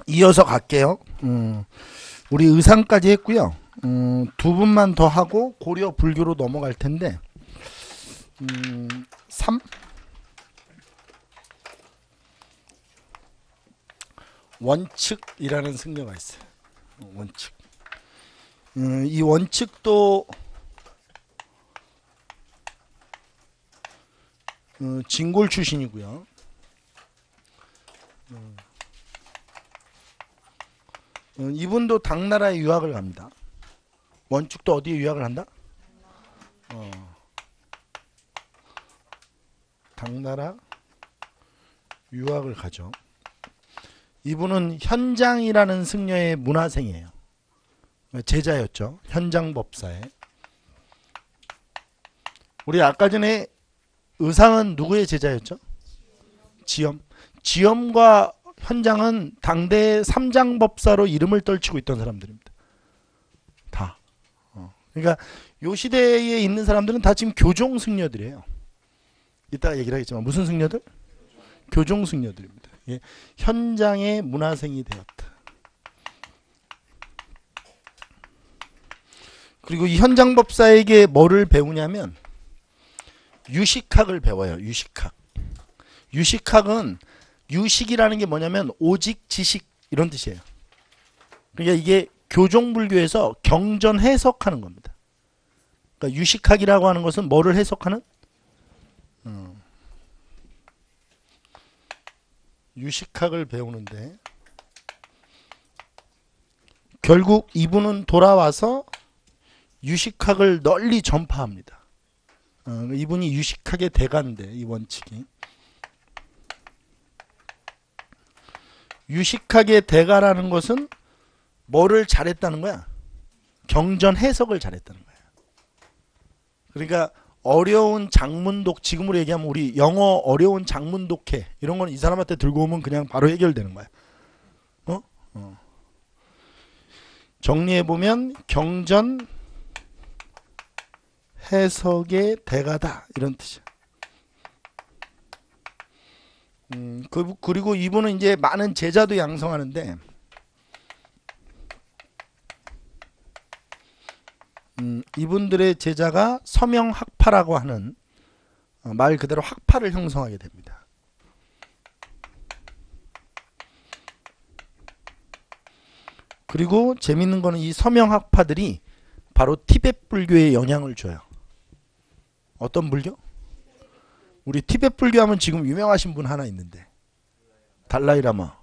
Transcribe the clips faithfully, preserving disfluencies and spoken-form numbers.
이어서 갈게요. 음, 우리 의상까지 했고요. 음, 두 분만 더 하고 고려 불교로 넘어갈 텐데 음, 삼 원칙이라는 승려가 있어요. 원칙. 음, 이 원칙도 어, 진골 출신이고요. 음, 어, 이분도 당나라에 유학을 갑니다. 원칙도 어디에 유학을 한다? 어, 당나라 유학을 가죠. 이분은 현장이라는 승려의 문화생이에요. 제자였죠. 현장법사에. 우리 아까 전에 의상은 누구의 제자였죠? 지엄. 지엄과 현장은 당대 삼장법사로 이름을 떨치고 있던 사람들입니다. 다. 어. 그러니까 요 시대에 있는 사람들은 다 지금 교종 승려들이에요. 이따가 얘기를 하겠지만 무슨 승려들? 교종 승려들입니다. 예. 현장의 문화생이 되었다. 그리고 이 현장법사에게 뭐를 배우냐면 유식학을 배워요. 유식학. 유식학은 유식이라는 게 뭐냐면 오직 지식 이런 뜻이에요. 그러니까 이게 교종불교에서 경전 해석하는 겁니다. 그러니까 유식학이라고 하는 것은 뭐를 해석하는? 음. 유식학을 배우는데 결국 이분은 돌아와서 유식학을 널리 전파합니다. 어, 이분이 유식학의 대가인데 이 원칙이 유식학의 대가라는 것은 뭐를 잘했다는 거야? 경전 해석을 잘했다는 거야. 그러니까 어려운 장문독, 지금으로 얘기하면 우리 영어 어려운 장문독해 이런 건 이 사람한테 들고 오면 그냥 바로 해결되는 거야. 어? 어. 정리해보면 경전 해석의 대가다 이런 뜻이야. 음, 그, 그리고 이분은 이제 많은 제자도 양성하는데 음, 이분들의 제자가 서명학파라고 하는 어, 말 그대로 학파를 형성하게 됩니다. 그리고 재밌는 거는 이 서명학파들이 바로 티베트 불교에 영향을 줘요. 어떤 불교? 우리 티베트 불교 하면 지금 유명하신 분 하나 있는데 달라이라마.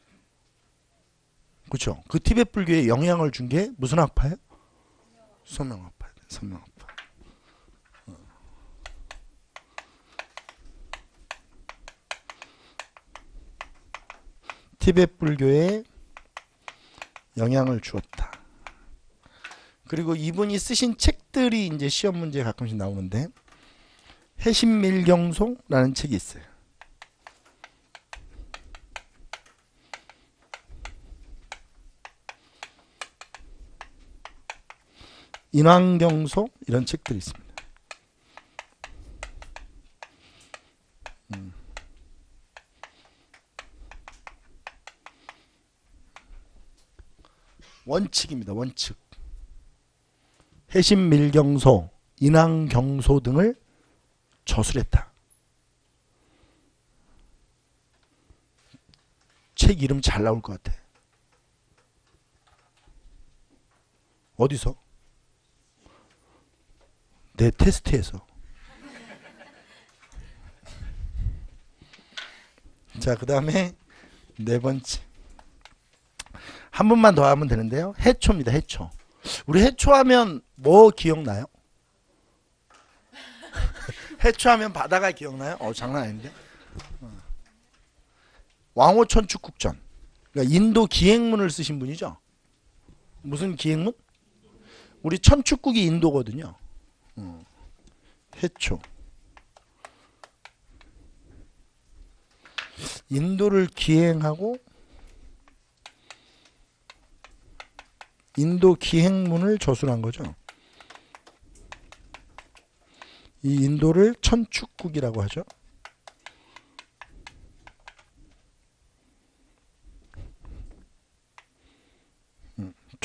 그렇죠? 그 티베트 불교에 영향을 준 게 무슨 학파예요? 서명학파. 서명학파. 티베트 불교에 영향을 주었다. 그리고 이분이 쓰신 책들이 이제 시험 문제에 가끔씩 나오는데 해심밀경송라는 책이 있어요. 인왕경송 이런 책들이 있습니다. 음. 원칙입니다. 원칙. 해심밀경소, 인왕경소 등을 저술했다. 책 이름 잘 나올 것 같아. 어디서? 내 테스트에서. 자, 그 다음에 네 번째. 한 분만 더 하면 되는데요. 해초입니다. 해초. 우리 해초하면 뭐 기억나요? 해초하면 바다가 기억나요? 어, 장난 아닌데. 왕호천축국전. 그러니까 인도 기행문을 쓰신 분이죠. 무슨 기행문? 우리 천축국이 인도거든요. 어. 해초. 인도를 기행하고 인도 기행문을 저술한 거죠. 이 인도를 천축국이라고 하죠.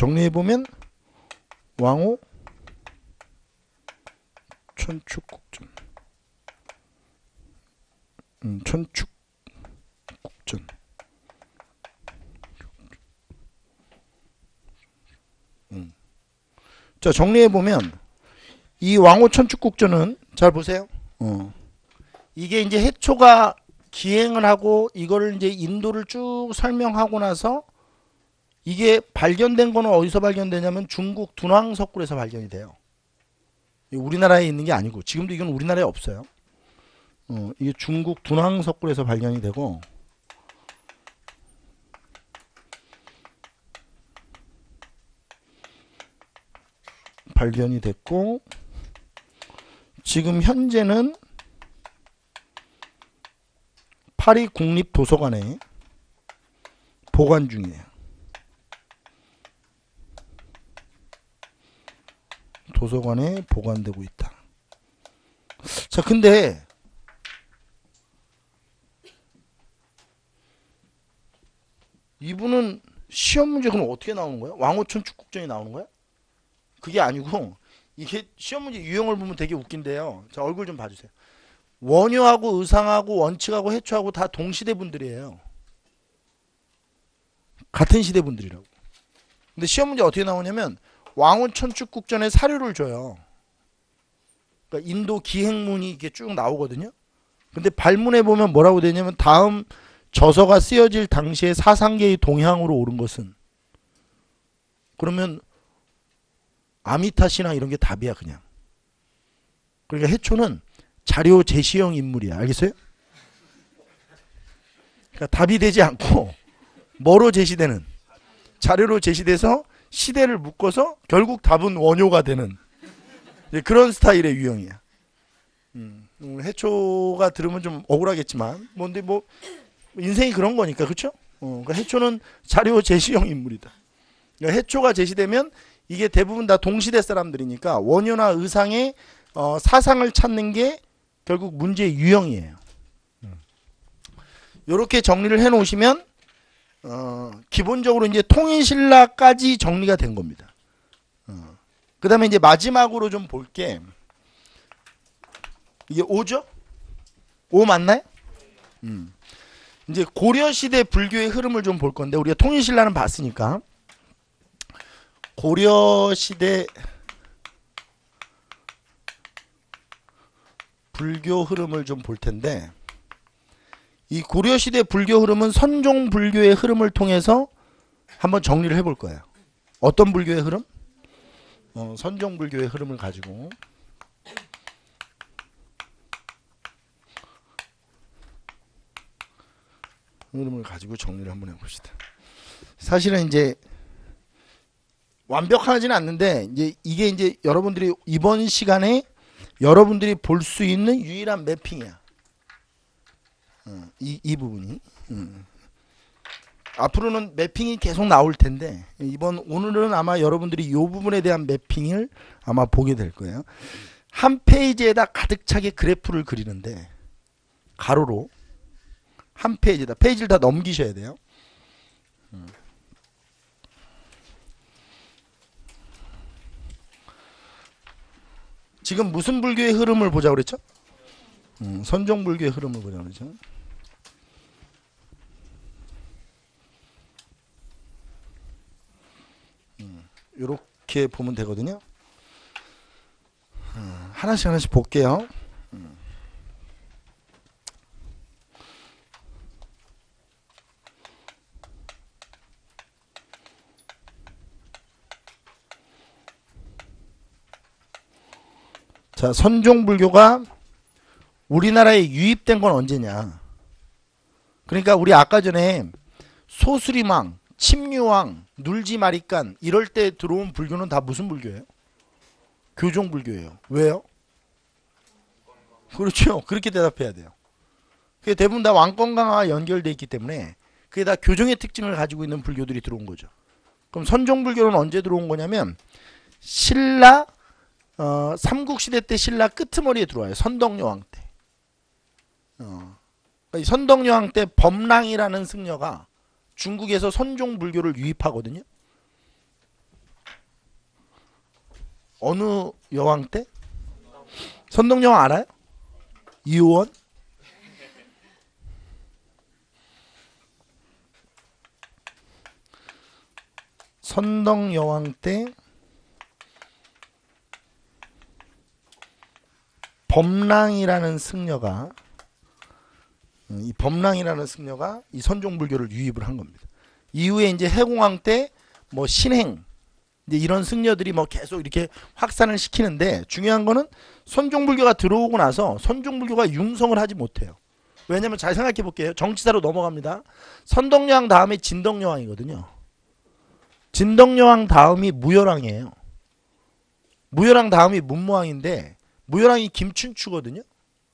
정리해보면 왕호 천축국전. 음, 천축국전. 음. 자, 정리해보면 이 왕호 천축국전은 잘 보세요. 어. 이게 이제 해초가 기행을 하고 이거를 이제 인도를 쭉 설명하고 나서 이게 발견된 거는 어디서 발견되냐면 중국 둔왕석굴에서 발견이 돼요. 우리나라에 있는 게 아니고 지금도 이건 우리나라에 없어요. 어, 이게 중국 둔왕석굴에서 발견이 되고 발견이 됐고 지금 현재는 파리 국립도서관에 보관 중이에요. 도서관에 보관되고 있다. 자, 근데 이분은 시험 문제 그럼 어떻게 나오는 거야? 왕호천 축국전이 나오는 거야? 그게 아니고 이게 시험 문제 유형을 보면 되게 웃긴데요. 자, 얼굴 좀 봐주세요. 원효하고 의상하고 원칙하고 해초하고 다 동시대 분들이에요. 같은 시대 분들이라고. 근데 시험 문제 어떻게 나오냐면 왕호천축국전에 사료를 줘요. 그러니까 인도 기행문이 이렇게 쭉 나오거든요. 근데 발문에 보면 뭐라고 되냐면 다음 저서가 쓰여질 당시에 사상계의 동향으로 옳은 것은, 그러면 아미타시나 이런 게 답이야 그냥. 그러니까 해초는 자료 제시형 인물이야. 알겠어요? 그러니까 답이 되지 않고 뭐로 제시되는, 자료로 제시돼서 시대를 묶어서 결국 답은 원효가 되는 그런 스타일의 유형이야. 음, 해초가 들으면 좀 억울하겠지만 뭔데 뭐 인생이 그런 거니까, 그렇죠? 어, 그러니까 해초는 자료 제시형 인물이다. 그러니까 해초가 제시되면 이게 대부분 다 동시대 사람들이니까 원효나 의상의 어, 사상을 찾는 게 결국 문제의 유형이에요. 이렇게 정리를 해 놓으시면 어, 기본적으로 이제 통일신라까지 정리가 된 겁니다. 어. 그 다음에 이제 마지막으로 좀 볼게. 이게 오죠? 오 맞나요? 음. 이제 고려시대 불교의 흐름을 좀 볼 건데, 우리가 통일신라는 봤으니까 고려시대 불교 흐름을 좀 볼 텐데, 이 고려시대 불교 흐름은 선종 불교의 흐름을 통해서 한번 정리를 해볼 거예요. 어떤 불교의 흐름? 어, 선종 불교의 흐름을 가지고 흐름을 가지고 정리를 한번 해봅시다. 사실은 이제 완벽하지는 않는데 이제 이게 이제 여러분들이 이번 시간에 여러분들이 볼 수 있는 유일한 매핑이야. 어, 이, 이 부분이. 음. 앞으로는 매핑이 계속 나올 텐데 이번 오늘은 아마 여러분들이 이 부분에 대한 매핑을 아마 보게 될 거예요. 한 페이지에다 가득 차게 그래프를 그리는데 가로로 한 페이지에다, 페이지를 다 넘기셔야 돼요. 음. 지금 무슨 불교의 흐름을 보자고 그랬죠? 음, 선종 불교의 흐름을 보자고 그랬죠? 음, 이렇게 보면 되거든요. 음, 하나씩 하나씩 볼게요. 음. 자, 선종불교가 우리나라에 유입된 건 언제냐? 그러니까 우리 아까 전에 소수리망, 침류왕, 눌지마리깐 이럴 때 들어온 불교는 다 무슨 불교예요? 교종불교예요. 왜요? 그렇죠. 그렇게 대답해야 돼요. 그게 대부분 다 왕권강화와 연결되어 있기 때문에 그게 다 교종의 특징을 가지고 있는 불교들이 들어온 거죠. 그럼 선종불교는 언제 들어온 거냐면 신라 어, 삼국시대 때 신라 끄트머리에 들어와요. 선덕여왕 때. 어, 선덕여왕 때 범랑이라는 승려가 중국에서 선종불교를 유입하거든요. 어느 여왕 때? 선동여왕 알아요? 이효원? 선덕여왕 때 범랑이라는 승려가 이 범랑이라는 승려가 이 선종불교를 유입을 한 겁니다. 이후에 이제 해공왕 때 뭐 신행 이제 이런 승려들이 뭐 계속 이렇게 확산을 시키는데 중요한 거는 선종불교가 들어오고 나서 선종불교가 융성을 하지 못해요. 왜냐면 잘 생각해 볼게요. 정치사로 넘어갑니다. 선덕여왕 다음에 진덕여왕이거든요. 진덕여왕 다음이 무열왕이에요. 무열왕 다음이 문무왕인데 무열왕이 김춘추거든요.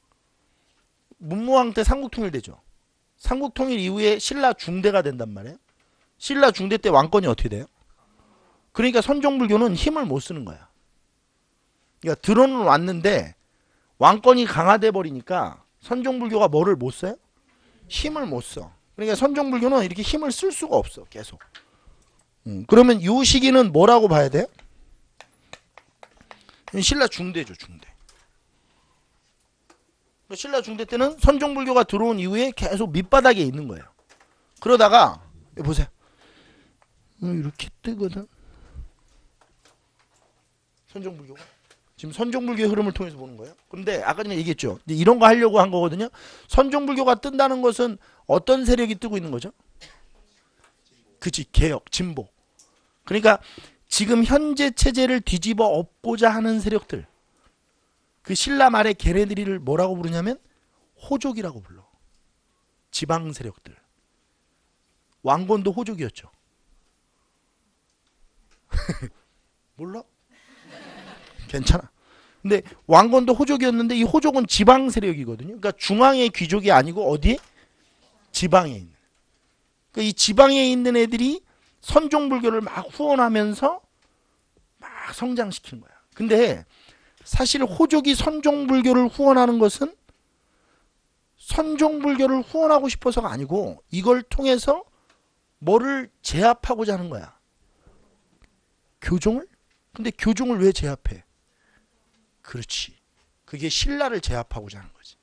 문무왕 때 삼국통일되죠. 삼국통일 이후에 신라 중대가 된단 말이에요. 신라 중대 때 왕권이 어떻게 돼요? 그러니까 선종불교는 힘을 못 쓰는 거야. 그러니까 들어는 왔는데 왕권이 강화돼 버리니까 선종불교가 뭐를 못 써요? 힘을 못 써. 그러니까 선종불교는 이렇게 힘을 쓸 수가 없어. 계속. 음, 그러면 이 시기는 뭐라고 봐야 돼요? 신라 중대죠. 중대. 신라 중대 때는 선종불교가 들어온 이후에 계속 밑바닥에 있는 거예요. 그러다가 보세요. 이렇게 뜨거든. 선종불교가. 지금 선종불교의 흐름을 통해서 보는 거예요. 그런데 아까 전에 얘기했죠. 이런 거 하려고 한 거거든요. 선종불교가 뜬다는 것은 어떤 세력이 뜨고 있는 거죠? 그치. 개혁, 진보. 그러니까 지금 현재 체제를 뒤집어 엎고자 하는 세력들. 그 신라 말에 걔네들을 뭐라고 부르냐면 호족이라고 불러. 지방 세력들. 왕건도 호족이었죠. 몰라? 괜찮아. 근데 왕건도 호족이었는데 이 호족은 지방 세력이거든요. 그러니까 중앙의 귀족이 아니고 어디에? 지방에 있는. 그러니까 이 지방에 있는 애들이 선종불교를 막 후원하면서 막 성장시키는 거야. 근데 사실 호족이 선종불교를 후원하는 것은 선종불교를 후원하고 싶어서가 아니고 이걸 통해서 뭐를 제압하고자 하는 거야. 교종을? 근데 교종을 왜 제압해? 그렇지. 그게 신라를 제압하고자 하는 거지.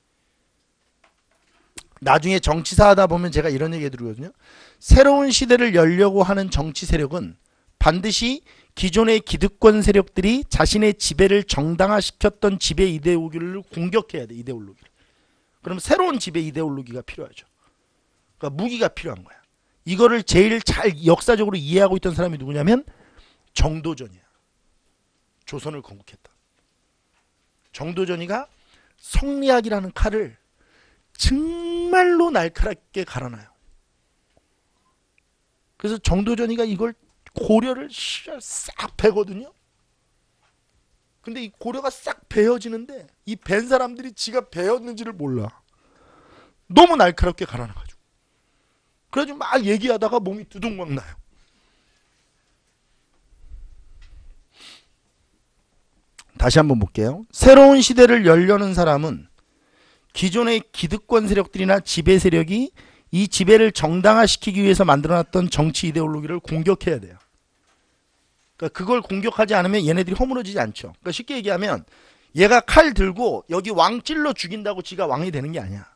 나중에 정치사 하다 보면 제가 이런 얘기 해드리거든요. 새로운 시대를 열려고 하는 정치 세력은 반드시 기존의 기득권 세력들이 자신의 지배를 정당화시켰던 지배 이데올로기를 공격해야 돼. 이데올로기를. 그럼 새로운 지배 이데올로기가 필요하죠. 그러니까 무기가 필요한 거야. 이거를 제일 잘 역사적으로 이해하고 있던 사람이 누구냐면 정도전이야. 조선을 건국했다. 정도전이가 성리학이라는 칼을 정말로 날카롭게 갈아놔요. 그래서 정도전이가 이걸 고려를 싹 베거든요. 근데 이 고려가 싹 베어지는데 이 벤 사람들이 지가 베었는지를 몰라. 너무 날카롭게 갈아놔가지고. 그래가지고 막 얘기하다가 몸이 두둥막 나요. 다시 한번 볼게요. 새로운 시대를 열려는 사람은 기존의 기득권 세력들이나 지배 세력이 이 지배를 정당화시키기 위해서 만들어놨던 정치 이데올로기를 공격해야 돼요. 그러니까 그걸 공격하지 않으면 얘네들이 허물어지지 않죠. 그러니까 쉽게 얘기하면 얘가 칼 들고 여기 왕 찔러 죽인다고 지가 왕이 되는 게 아니야.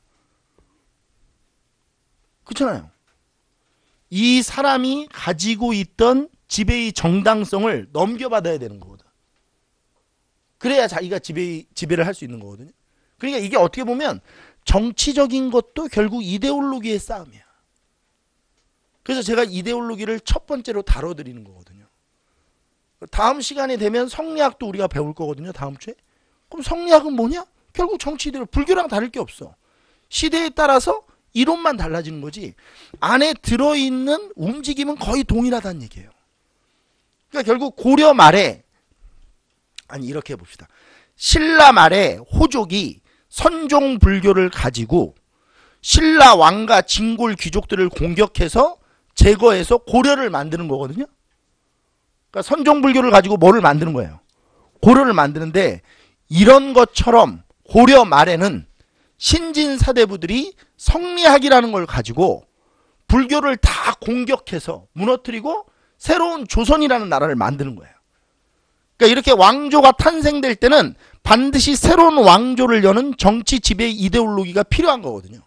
그렇잖아요. 이 사람이 가지고 있던 지배의 정당성을 넘겨받아야 되는 거거든. 그래야 자기가 지배, 지배를 할 수 있는 거거든요. 그러니까 이게 어떻게 보면 정치적인 것도 결국 이데올로기의 싸움이야. 그래서 제가 이데올로기를 첫 번째로 다뤄드리는 거거든요. 다음 시간에 되면 성리학도 우리가 배울 거거든요. 다음 주에. 그럼 성리학은 뭐냐? 결국 정치 이데올로기. 불교랑 다를 게 없어. 시대에 따라서 이론만 달라지는 거지 안에 들어있는 움직임은 거의 동일하다는 얘기예요. 그러니까 결국 고려 말에 아니 이렇게 해봅시다. 신라 말에 호족이 선종 불교를 가지고 신라 왕과 진골 귀족들을 공격해서 제거해서 고려를 만드는 거거든요. 그러니까 선종 불교를 가지고 뭐를 만드는 거예요? 고려를 만드는데 이런 것처럼 고려 말에는 신진 사대부들이 성리학이라는 걸 가지고 불교를 다 공격해서 무너뜨리고 새로운 조선이라는 나라를 만드는 거예요. 그러니까 이렇게 왕조가 탄생될 때는 반드시 새로운 왕조를 여는 정치 지배 이데올로기가 필요한 거거든요.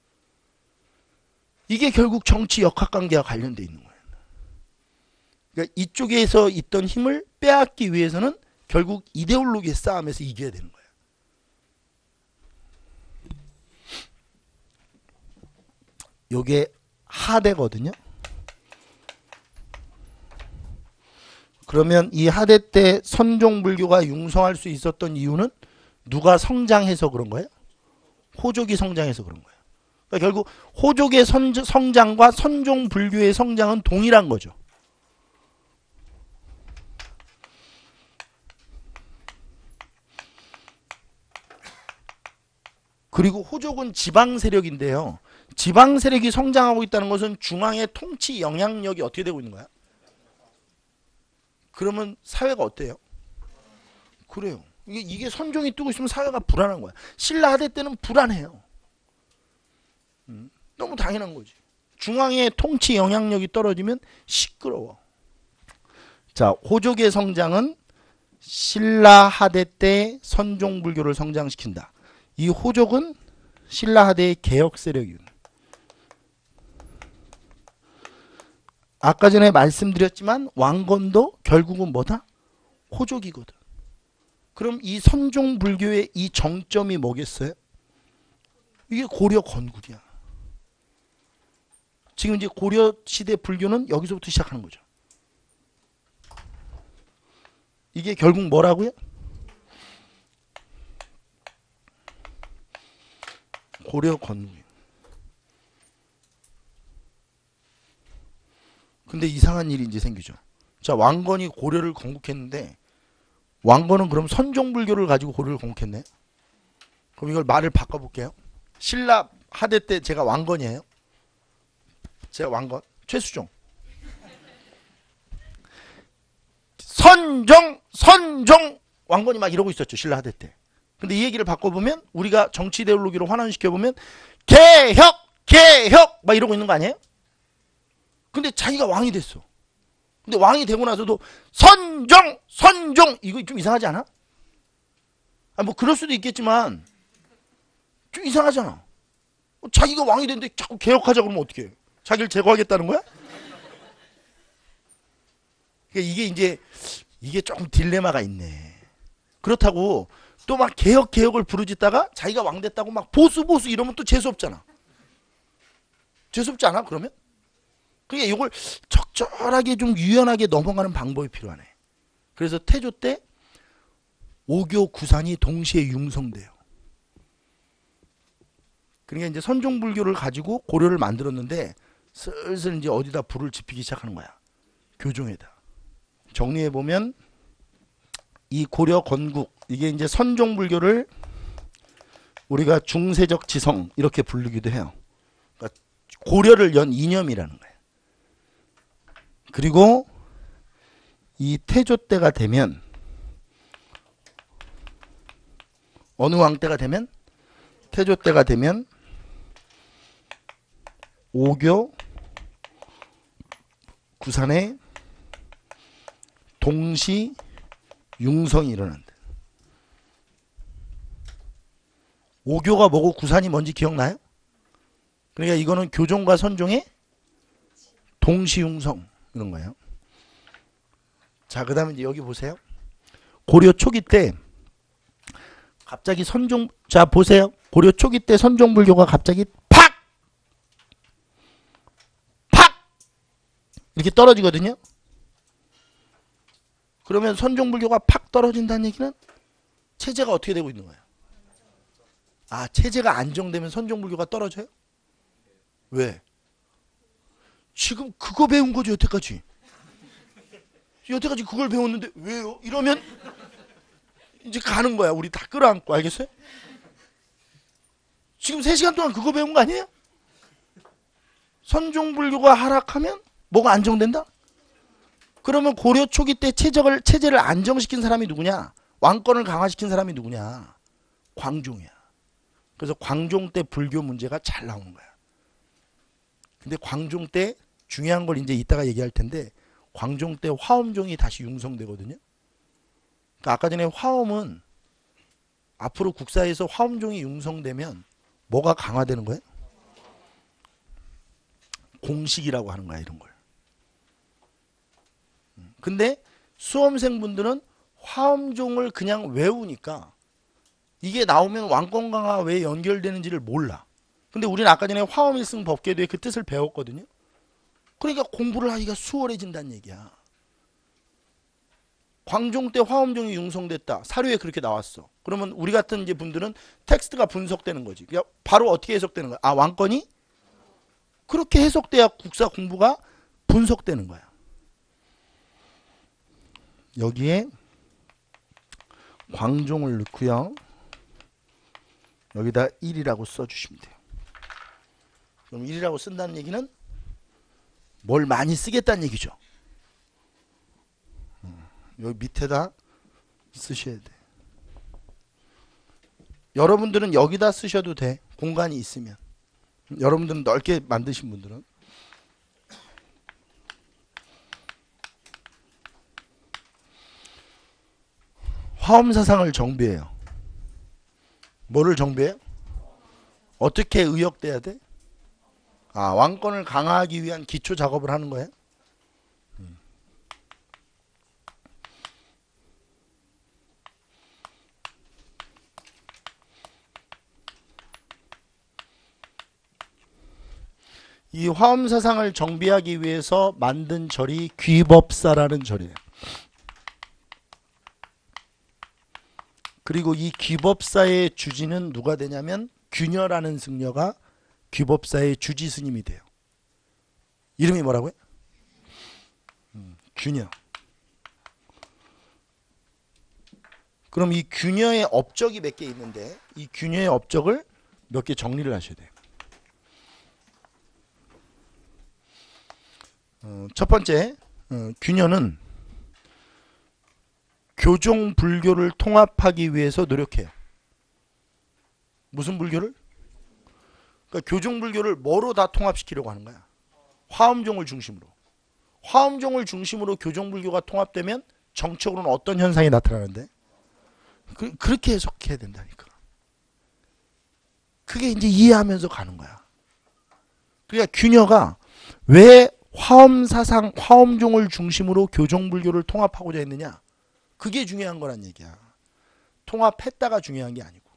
이게 결국 정치 역학관계와 관련돼 있는 거예요. 그러니까 이쪽에서 있던 힘을 빼앗기 위해서는 결국 이데올로기의 싸움에서 이겨야 되는 거예요. 요게 하대거든요. 그러면 이 하대 때 선종불교가 융성할 수 있었던 이유는 누가 성장해서 그런 거예요? 호족이 성장해서 그런 거예요. 그러니까 결국 호족의 선, 성장과 선종불교의 성장은 동일한 거죠. 그리고 호족은 지방 세력인데요. 지방 세력이 성장하고 있다는 것은 중앙의 통치 영향력이 어떻게 되고 있는 거야? 그러면 사회가 어때요? 그래요. 이게, 이게 선종이 뜨고 있으면 사회가 불안한 거야. 신라 하대 때는 불안해요. 음, 너무 당연한 거지. 중앙의 통치 영향력이 떨어지면 시끄러워. 자, 호족의 성장은 신라 하대 때 선종불교를 성장시킨다. 이 호족은 신라 하대의 개혁 세력이에요. 아까 전에 말씀드렸지만 왕건도 결국은 뭐다? 호족이거든. 그럼 이 선종불교의 이 정점이 뭐겠어요? 이게 고려 건국이야. 지금 이제 고려 시대 불교는 여기서부터 시작하는 거죠. 이게 결국 뭐라고요? 고려 건국. 근데 이상한 일이 이제 생기죠. 자, 왕건이 고려를 건국했는데 왕건은 그럼 선종불교를 가지고 고려를 건국했네. 그럼 이걸 말을 바꿔볼게요. 신라 하대 때 제가 왕건이에요. 제가 왕건. 최수종. 선종, 선종, 왕건이 막 이러고 있었죠. 신라 하대 때. 근데 이 얘기를 바꿔보면 우리가 정치 이데올로기로 환원시켜보면 개혁, 개혁 막 이러고 있는 거 아니에요? 근데 자기가 왕이 됐어. 근데 왕이 되고 나서도 선종, 선종 이거 좀 이상하지 않아? 아, 뭐 그럴 수도 있겠지만 좀 이상하잖아. 자기가 왕이 됐는데 자꾸 개혁하자 그러면 어떡해? 자기를 제거하겠다는 거야? 그러니까 이게 이제 이게 조금 딜레마가 있네. 그렇다고 또 막 개혁 개혁을 부르짖다가 자기가 왕 됐다고 막 보수 보수 이러면 또 재수없잖아. 재수없지 않아 그러면? 그러니까 이걸 적절하게 좀 유연하게 넘어가는 방법이 필요하네. 그래서 태조 때 오교 구산이 동시에 융성돼요. 그러니까 이제 선종불교를 가지고 고려를 만들었는데 슬슬 이제 어디다 불을 지피기 시작하는 거야. 교종에다. 정리해 보면 이 고려 건국 이게 이제 선종불교를 우리가 중세적 지성 이렇게 부르기도 해요. 그러니까 고려를 연 이념이라는 거예요. 그리고 이 태조 때가 되면 어느 왕 때가 되면 태조 때가 되면 오교 구산의 동시 융성이 일어난다. 오교가 뭐고 구산이 뭔지 기억나요? 그러니까 이거는 교종과 선종의 동시 융성 이런 거예요. 자, 그 다음에 이제 여기 보세요. 고려 초기 때 갑자기 선종, 자 보세요. 고려 초기 때 선종불교가 갑자기 팍! 팍! 이렇게 떨어지거든요. 그러면 선종불교가 팍 떨어진다는 얘기는 체제가 어떻게 되고 있는 거예요? 아, 체제가 안정되면 선종불교가 떨어져요? 왜? 지금 그거 배운 거죠, 여태까지. 여태까지 그걸 배웠는데 왜요? 이러면 이제 가는 거야. 우리 다 끌어안고. 알겠어요? 지금 세 시간 동안 그거 배운 거 아니에요? 선종불교가 하락하면 뭐가 안정된다? 그러면 고려 초기 때 체제를, 체제를 안정시킨 사람이 누구냐? 왕권을 강화시킨 사람이 누구냐? 광종이야. 그래서 광종 때 불교 문제가 잘 나오는 거야. 근데 광종 때 중요한 걸 이제 이따가 얘기할 텐데 광종 때 화엄종이 다시 융성되거든요. 그러니까 아까 전에 화엄은 앞으로 국사에서 화엄종이 융성되면 뭐가 강화되는 거예요? 공식이라고 하는 거야, 이런 걸. 근데 수험생분들은 화엄종을 그냥 외우니까 이게 나오면 왕권 강화 왜 연결되는지를 몰라. 근데 우리는 아까 전에 화엄일승 법계도의 그 뜻을 배웠거든요. 그러니까 공부를 하기가 수월해진다는 얘기야. 광종 때 화엄종이 융성됐다. 사료에 그렇게 나왔어. 그러면 우리 같은 이제 분들은 텍스트가 분석되는 거지. 그러니까 바로 어떻게 해석되는 거야? 아, 왕권이 그렇게 해석돼야 국사 공부가 분석되는 거야. 여기에 광종을 넣고요. 여기다 일이라고 써주시면 돼요. 그럼 일이라고 쓴다는 얘기는 뭘 많이 쓰겠다는 얘기죠. 여기 밑에다 쓰셔야 돼. 여러분들은 여기다 쓰셔도 돼. 공간이 있으면. 여러분들은 넓게 만드신 분들은. 화엄사상을 정비해요. 뭐를 정비해요? 어떻게 의역돼야 돼? 아, 왕권을 강화하기 위한 기초 작업을 하는 거예요? 음. 이 화엄사상을 정비하기 위해서 만든 절이 귀법사라는 절이에요. 그리고 이 귀법사의 주지는 누가 되냐면 균여라는 승려가 귀법사의 주지 스님이 돼요. 이름이 뭐라고요? 음, 균여. 그럼 이 균여의 업적이 몇 개 있는데 이 균여의 업적을 몇 개 정리를 하셔야 돼요. 어, 첫 번째, 어, 균여는 교종 불교를 통합하기 위해서 노력해요. 무슨 불교를? 그러니까 교종 불교를 뭐로 다 통합시키려고 하는 거야? 화엄종을 중심으로. 화엄종을 중심으로 교종 불교가 통합되면 정치적으로는 어떤 현상이 나타나는데? 그, 그렇게 해석해야 된다니까. 그게 이제 이해하면서 가는 거야. 그러니까 균여가 왜 화엄사상, 화엄종을 중심으로 교종 불교를 통합하고자 했느냐? 그게 중요한 거란 얘기야. 통합했다가 중요한 게 아니고.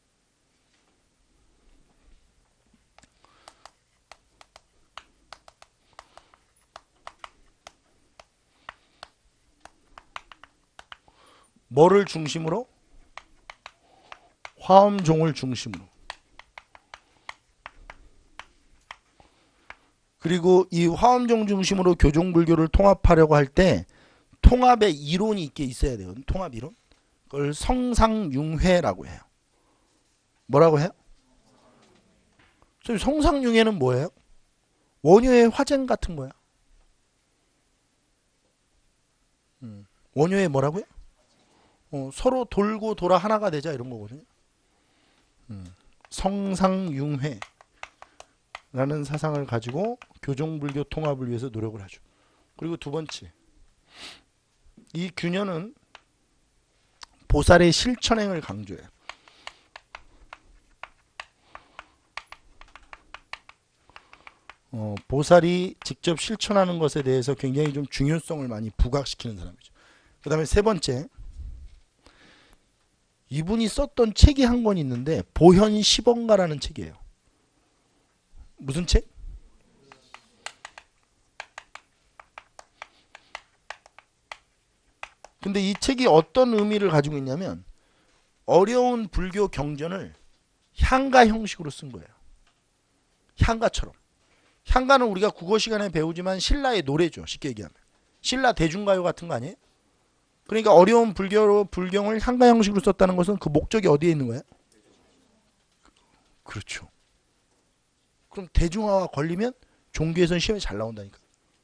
뭐를 중심으로? 화엄종을 중심으로. 그리고 이 화엄종 중심으로 교종불교를 통합하려고 할 때 통합의 이론이 있게 있어야 돼요. 통합 이론. 그걸 성상융회라고 해요. 뭐라고 해요? 성상융회는 뭐예요? 원효의 화쟁 같은 거야. 음. 원효의 뭐라고요? 어, 서로 돌고 돌아 하나가 되자 이런 거거든요. 음. 성상융회라는 사상을 가지고 교종불교 통합을 위해서 노력을 하죠. 그리고 두 번째, 이 균여는 보살의 실천행을 강조해요. 어, 보살이 직접 실천하는 것에 대해서 굉장히 좀 중요성을 많이 부각시키는 사람이죠. 그 다음에 세 번째, 이분이 썼던 책이 한 권 있는데 보현시범가라는 책이에요. 무슨 책? 근데 이 책이 어떤 의미를 가지고 있냐면 어려운 불교 경전을 향가 형식으로 쓴 거예요. 향가처럼. 향가는 우리가 국어 시간에 배우지만 신라의 노래죠. 쉽게 얘기하면. 신라 대중가요 같은 거 아니에요? 그러니까 어려운 불교로 불경을 향가 형식으로 썼다는 것은 그 목적이 어디에 있는 거야? 그렇죠. 그럼 대중화가 걸리면 종교에서는 시험에 잘 나온다니까.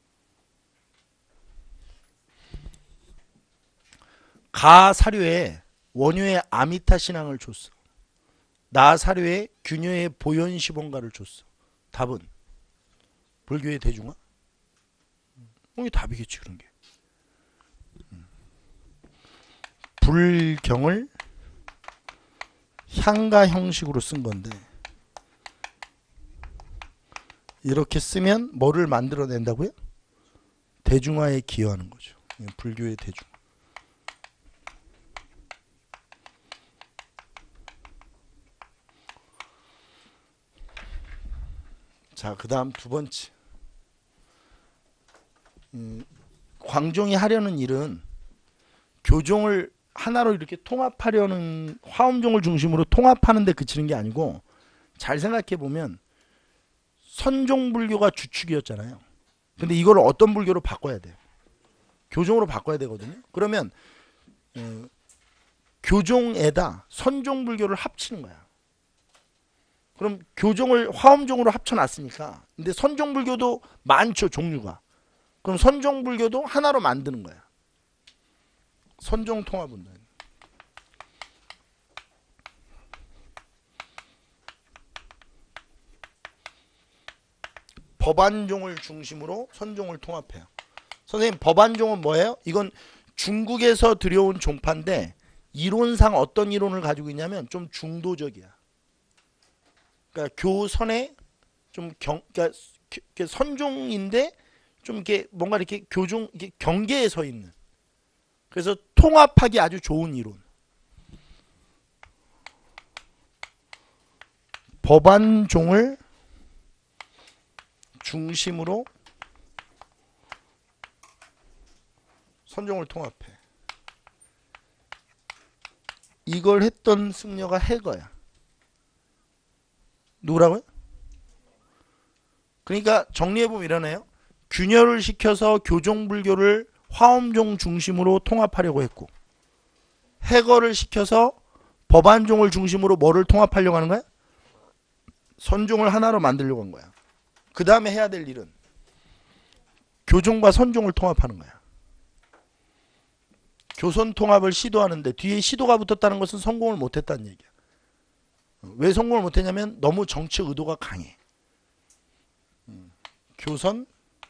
가 사료에 원효의 아미타 신앙을 줬어. 나 사료에 균여의 보현시범가를 줬어. 답은 불교의 대중화? 이게 답이겠지 그런 게. 불경을 향가 형식으로 쓴 건데 이렇게 쓰면 뭐를 만들어낸다고요? 대중화에 기여하는 거죠. 불교의 대중화. 자, 그 다음 두 번째. 음, 광종이 하려는 일은 교종을 하나로 이렇게 통합하려는, 화엄종을 중심으로 통합하는 데 그치는 게 아니고, 잘 생각해 보면 선종불교가 주축이었잖아요. 근데 이걸 어떤 불교로 바꿔야 돼요? 교종으로 바꿔야 되거든요. 그러면 어, 교종에다 선종불교를 합치는 거야. 그럼 교종을 화엄종으로 합쳐놨으니까, 근데 선종불교도 많죠, 종류가. 그럼 선종불교도 하나로 만드는 거야. 선종통합운동. 법안종을 중심으로 선종을 통합해요. 선생님, 법안종은 뭐예요? 이건 중국에서 들여온 종파인데 이론상 어떤 이론을 가지고 있냐면 좀 중도적이야. 그러니까 교선에 좀 경, 그러니까 선종인데 좀 이렇게 뭔가 이렇게 교종, 이렇게 경계에 서 있는. 그래서 통합하기 아주 좋은 이론. 법안종을 중심으로 선종을 통합해. 이걸 했던 승려가 해거야. 누구라고요? 그러니까 정리해보면 이러네요. 균열을 시켜서 교종불교를 화엄종 중심으로 통합하려고 했고, 해거를 시켜서 법안종을 중심으로 뭐를 통합하려고 하는 거야? 선종을 하나로 만들려고 한 거야. 그 다음에 해야 될 일은 교종과 선종을 통합하는 거야. 교선 통합을 시도하는데 뒤에 시도가 붙었다는 것은 성공을 못했다는 얘기야. 왜 성공을 못했냐면 너무 정치 의도가 강해. 교선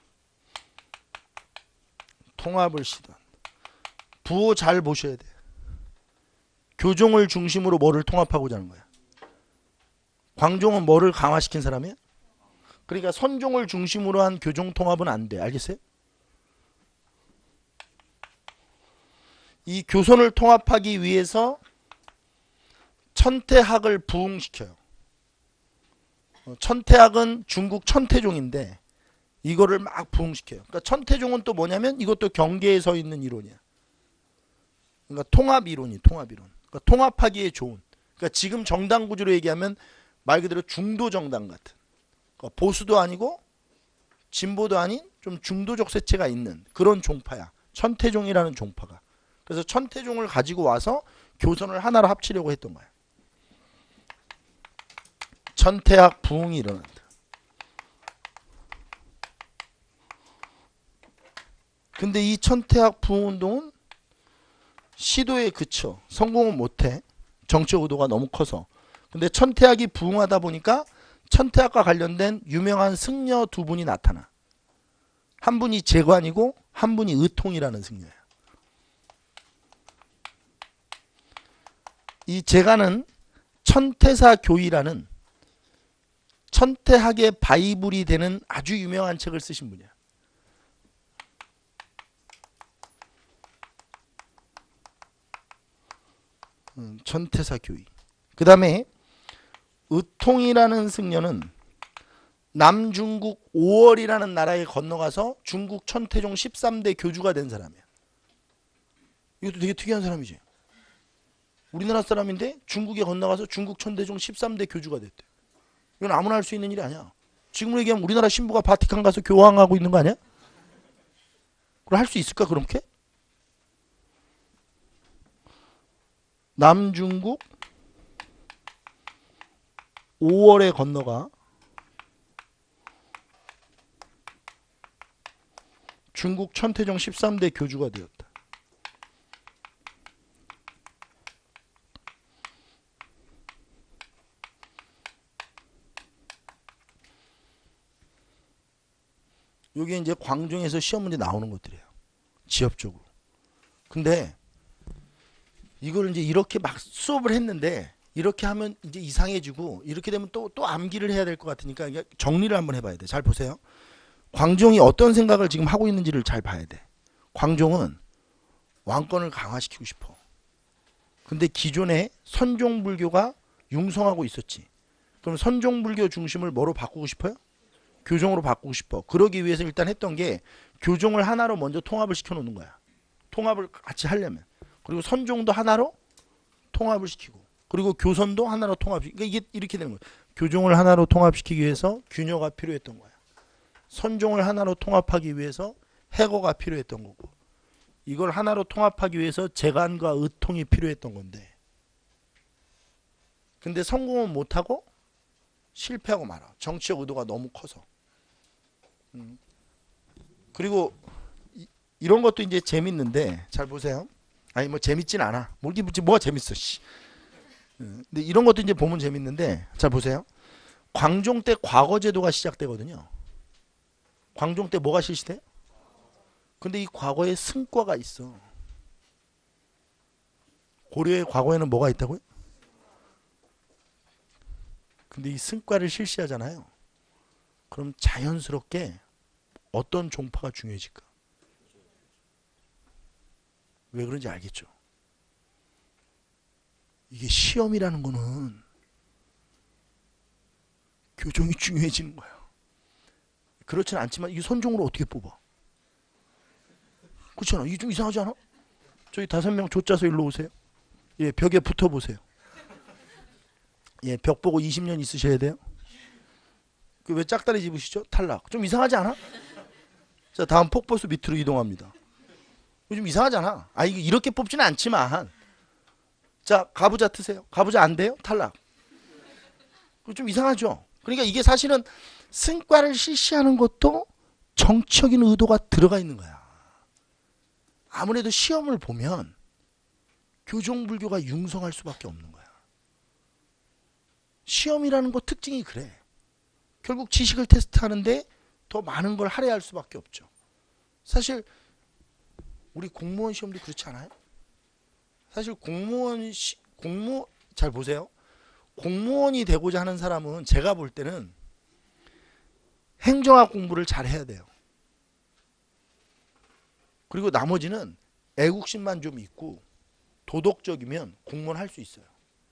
통합을 시도한다. 부호 잘 보셔야 돼. 교종을 중심으로 뭐를 통합하고자 하는 거야. 광종은 뭐를 강화시킨 사람이야? 그러니까 선종을 중심으로 한 교종 통합은 안 돼. 알겠어요? 이 교선을 통합하기 위해서 천태학을 부흥시켜요. 천태학은 중국 천태종인데 이거를 막 부흥시켜요. 그러니까 천태종은 또 뭐냐면 이것도 경계에 서 있는 이론이야. 그러니까 통합 이론이 통합 이론. 그러니까 통합하기에 좋은. 그러니까 지금 정당 구조로 얘기하면 말 그대로 중도 정당 같은. 그러니까 보수도 아니고 진보도 아닌 좀 중도적 색채가 있는 그런 종파야. 천태종이라는 종파가. 그래서 천태종을 가지고 와서 교선을 하나로 합치려고 했던 거야. 천태학 부흥이 일어난다. 근데 이 천태학 부흥운동은 시도에 그쳐. 성공은 못해. 정치 의도가 너무 커서. 근데 천태학이 부흥하다 보니까 천태학과 관련된 유명한 승려 두 분이 나타나. 한 분이 재관이고 한 분이 의통이라는 승려야. 이 재관은 천태사 교의라는 천태학의 바이블이 되는 아주 유명한 책을 쓰신 분이야. 음, 천태사 교의. 그 다음에 의통이라는 승려는 남중국 오월이라는 나라에 건너가서 중국 천태종 십삼 대 교주가 된 사람이야. 이것도 되게 특이한 사람이지. 우리나라 사람인데 중국에 건너가서 중국 천태종 십삼 대 교주가 됐대. 이건 아무나 할 수 있는 일이 아니야. 지금으로 얘기하면 우리나라 신부가 바티칸 가서 교황하고 있는 거 아니야? 그걸 할 수 있을까 그렇게? 남중국 오월에 건너가 중국 천태종 십삼 대 교주가 되었다. 이게 이제 광종에서 시험 문제 나오는 것들이에요. 지엽적으로. 근데 이걸 이제 이렇게 막 수업을 했는데 이렇게 하면 이제 이상해지고 이렇게 되면 또 또 암기를 해야 될 것 같으니까 이게 정리를 한번 해봐야 돼. 잘 보세요. 광종이 어떤 생각을 지금 하고 있는지를 잘 봐야 돼. 광종은 왕권을 강화시키고 싶어. 근데 기존에 선종불교가 융성하고 있었지. 그럼 선종불교 중심을 뭐로 바꾸고 싶어요? 교종으로 바꾸고 싶어. 그러기 위해서 일단 했던 게 교종을 하나로 먼저 통합을 시켜놓는 거야. 통합을 같이 하려면. 그리고 선종도 하나로 통합을 시키고. 그리고 교선도 하나로 통합시키고. 그러니까 이게 이렇게 되는 거야. 교종을 하나로 통합시키기 위해서 균여가 필요했던 거야. 선종을 하나로 통합하기 위해서 해거가 필요했던 거고. 이걸 하나로 통합하기 위해서 재간과 의통이 필요했던 건데. 근데 성공은 못하고 실패하고 말아. 정치적 의도가 너무 커서. 음. 그리고 이, 이런 것도 이제 재밌는데 잘 보세요. 아니 뭐 재밌진 않아. 뭐지 뭐가 재밌어. 씨. 근데 이런 것도 이제 보면 재밌는데 잘 보세요. 광종 때 과거제도가 시작되거든요. 광종 때 뭐가 실시돼? 근데 이 과거에 승과가 있어. 고려의 과거에는 뭐가 있다고요? 근데 이 승과를 실시하잖아요. 그럼 자연스럽게 어떤 종파가 중요해질까? 왜 그런지 알겠죠? 이게 시험이라는 거는 교종이 중요해지는 거야. 그렇지는 않지만 이 선종으로 어떻게 뽑아? 그렇지 않아? 이게 좀 이상하지 않아? 저희 다섯 명 조짜서 일로 오세요. 예, 벽에 붙어보세요. 예, 벽 보고 이십 년 있으셔야 돼요. 그 왜 짝다리 집으시죠? 탈락. 좀 이상하지 않아? 자, 다음 폭포수 밑으로 이동합니다. 좀 이상하잖아. 아, 이거 이렇게 뽑지는 않지만. 자, 가부좌 트세요. 가부좌 안 돼요? 탈락. 좀 이상하죠? 그러니까 이게 사실은 승과를 실시하는 것도 정치적인 의도가 들어가 있는 거야. 아무래도 시험을 보면 교종불교가 융성할 수밖에 없는 거야. 시험이라는 거 특징이 그래. 결국 지식을 테스트하는데 더 많은 걸 할애할 수밖에 없죠. 사실 우리 공무원 시험도 그렇지 않아요? 사실 공무원 시, 공무 잘 보세요. 공무원이 되고자 하는 사람은 제가 볼 때는 행정학 공부를 잘 해야 돼요. 그리고 나머지는 애국심만 좀 있고 도덕적이면 공무원 할 수 있어요.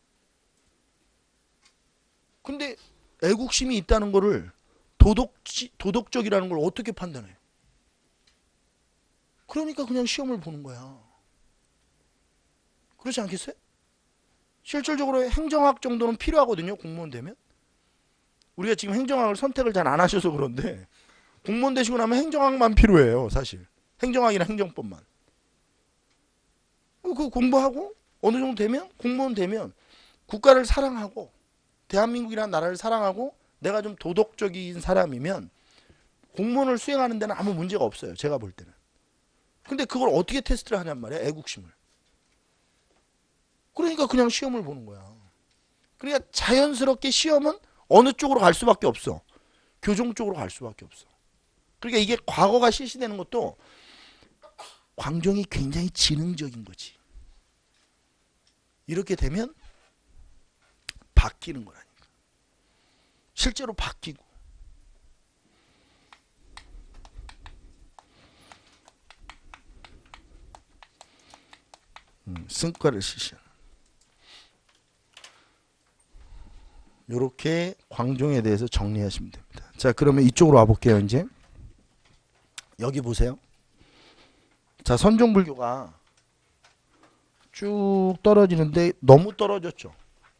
근데 애국심이 있다는 거를 도덕, 도덕적이라는 걸 어떻게 판단해? 그러니까 그냥 시험을 보는 거야. 그렇지 않겠어요? 실질적으로 행정학 정도는 필요하거든요. 공무원 되면. 우리가 지금 행정학을 선택을 잘 안 하셔서 그런데 공무원 되시고 나면 행정학만 필요해요. 사실. 행정학이나 행정법만. 그 공부하고 어느 정도 되면 공무원 되면 국가를 사랑하고 대한민국이라는 나라를 사랑하고 내가 좀 도덕적인 사람이면 공무원을 수행하는 데는 아무 문제가 없어요. 제가 볼 때는. 근데 그걸 어떻게 테스트를 하냔 말이야. 애국심을. 그러니까 그냥 시험을 보는 거야. 그러니까 자연스럽게 시험은 어느 쪽으로 갈 수밖에 없어. 교종 쪽으로 갈 수밖에 없어. 그러니까 이게 과거가 실시되는 것도 광종이 굉장히 지능적인 거지. 이렇게 되면 바뀌는 거라니까. 실제로 바뀌고. 음, 승과를 실시하는. 이렇게 광종에 대해서 정리하시면 됩니다. 자, 그러면 이쪽으로 와볼게요. 이제 여기 보세요. 자, 선종불교가 쭉 떨어지는데 너무 떨어졌죠.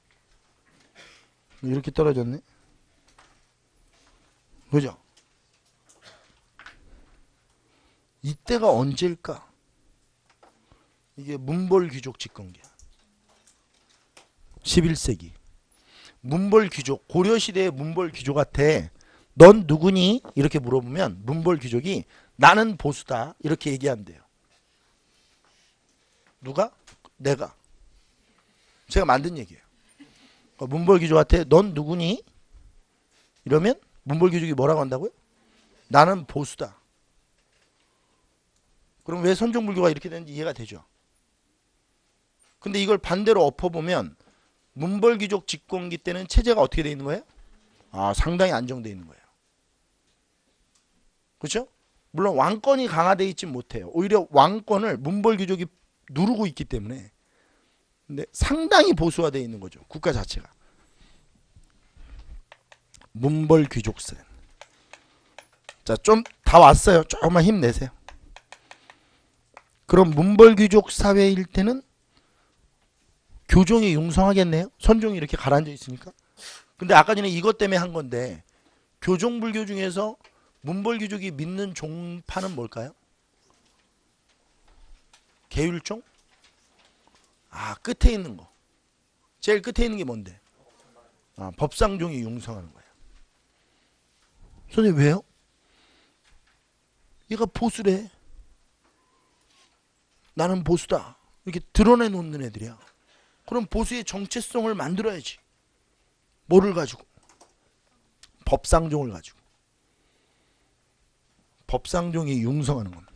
이렇게 떨어졌네. 그죠? 이때가 언제일까? 이게 문벌귀족 집권기야. 십일 세기. 문벌귀족, 고려시대의 문벌귀족한테 넌 누구니? 이렇게 물어보면 문벌귀족이 나는 보수다. 이렇게 얘기한대요. 누가? 내가. 제가 만든 얘기예요. 문벌귀족한테 넌 누구니? 이러면 문벌귀족이 뭐라고 한다고요? 나는 보수다. 그럼 왜 선종불교가 이렇게 되는지 이해가 되죠? 근데 이걸 반대로 엎어보면 문벌귀족 집권기 때는 체제가 어떻게 돼 있는 거예요? 아, 상당히 안정돼 있는 거예요. 그렇죠? 물론 왕권이 강화돼 있진 못해요. 오히려 왕권을 문벌귀족이 누르고 있기 때문에. 근데 상당히 보수화돼 있는 거죠. 국가 자체가. 문벌귀족세. 자, 좀 다 왔어요. 조금만 힘내세요. 그럼 문벌귀족 사회일 때는 교종이 융성하겠네요. 선종이 이렇게 가라앉아 있으니까. 근데 아까 전에 이것 때문에 한 건데 교종불교 중에서 문벌귀족이 믿는 종파는 뭘까요? 계율종? 아, 끝에 있는 거. 제일 끝에 있는 게 뭔데? 아, 법상종이 융성하는 거예요. 선생님 왜요? 얘가 보수래. 나는 보수다. 이렇게 드러내놓는 애들이야. 그럼 보수의 정체성을 만들어야지. 뭐를 가지고? 법상종을 가지고. 법상종이 융성하는 겁니다.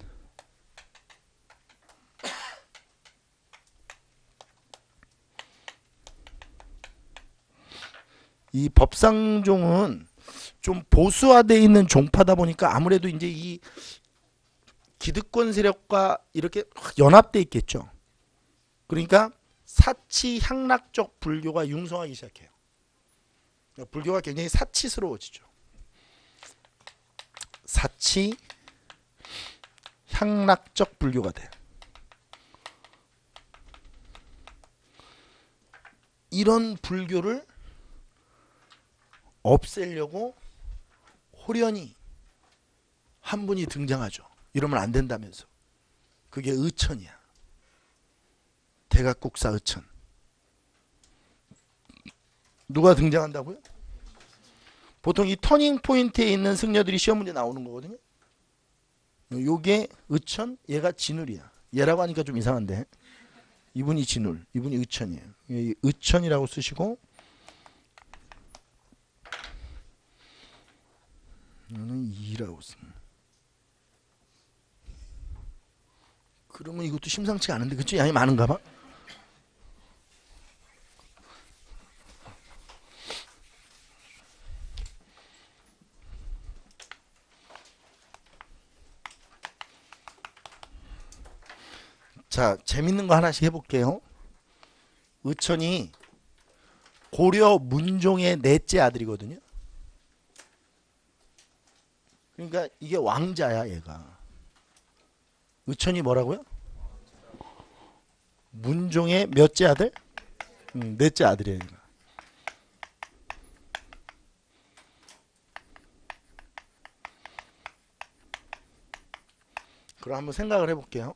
이 법상종은 좀 보수화되어 있는 종파다 보니까 아무래도 이제 이 기득권 세력과 이렇게 연합돼 있겠죠. 그러니까 사치 향락적 불교가 융성하기 시작해요. 불교가 굉장히 사치스러워지죠. 사치 향락적 불교가 돼요. 이런 불교를 없애려고 호련히 한 분이 등장하죠. 이러면 안 된다면서. 그게 의천이야. 대각국사 의천. 누가 등장한다고요? 보통 이 터닝 포인트에 있는 승려들이 시험 문제 나오는 거거든요. 요게 의천, 얘가 진울이야. 얘라고 하니까 좀 이상한데 이분이 진울, 이분이 의천이에요. 의천이라고 쓰시고 이거는 이라고 씁니다. 그러면 이것도 심상치 않은데 그쵸? 양이 많은가 봐. 자, 재밌는 거 하나씩 해볼게요. 의천이 고려 문종의 넷째 아들이거든요. 그러니까 이게 왕자야 얘가. 의천이 뭐라고요? 문종의 몇째 아들? 음, 넷째 아들이에요. 그럼 한번 생각을 해볼게요.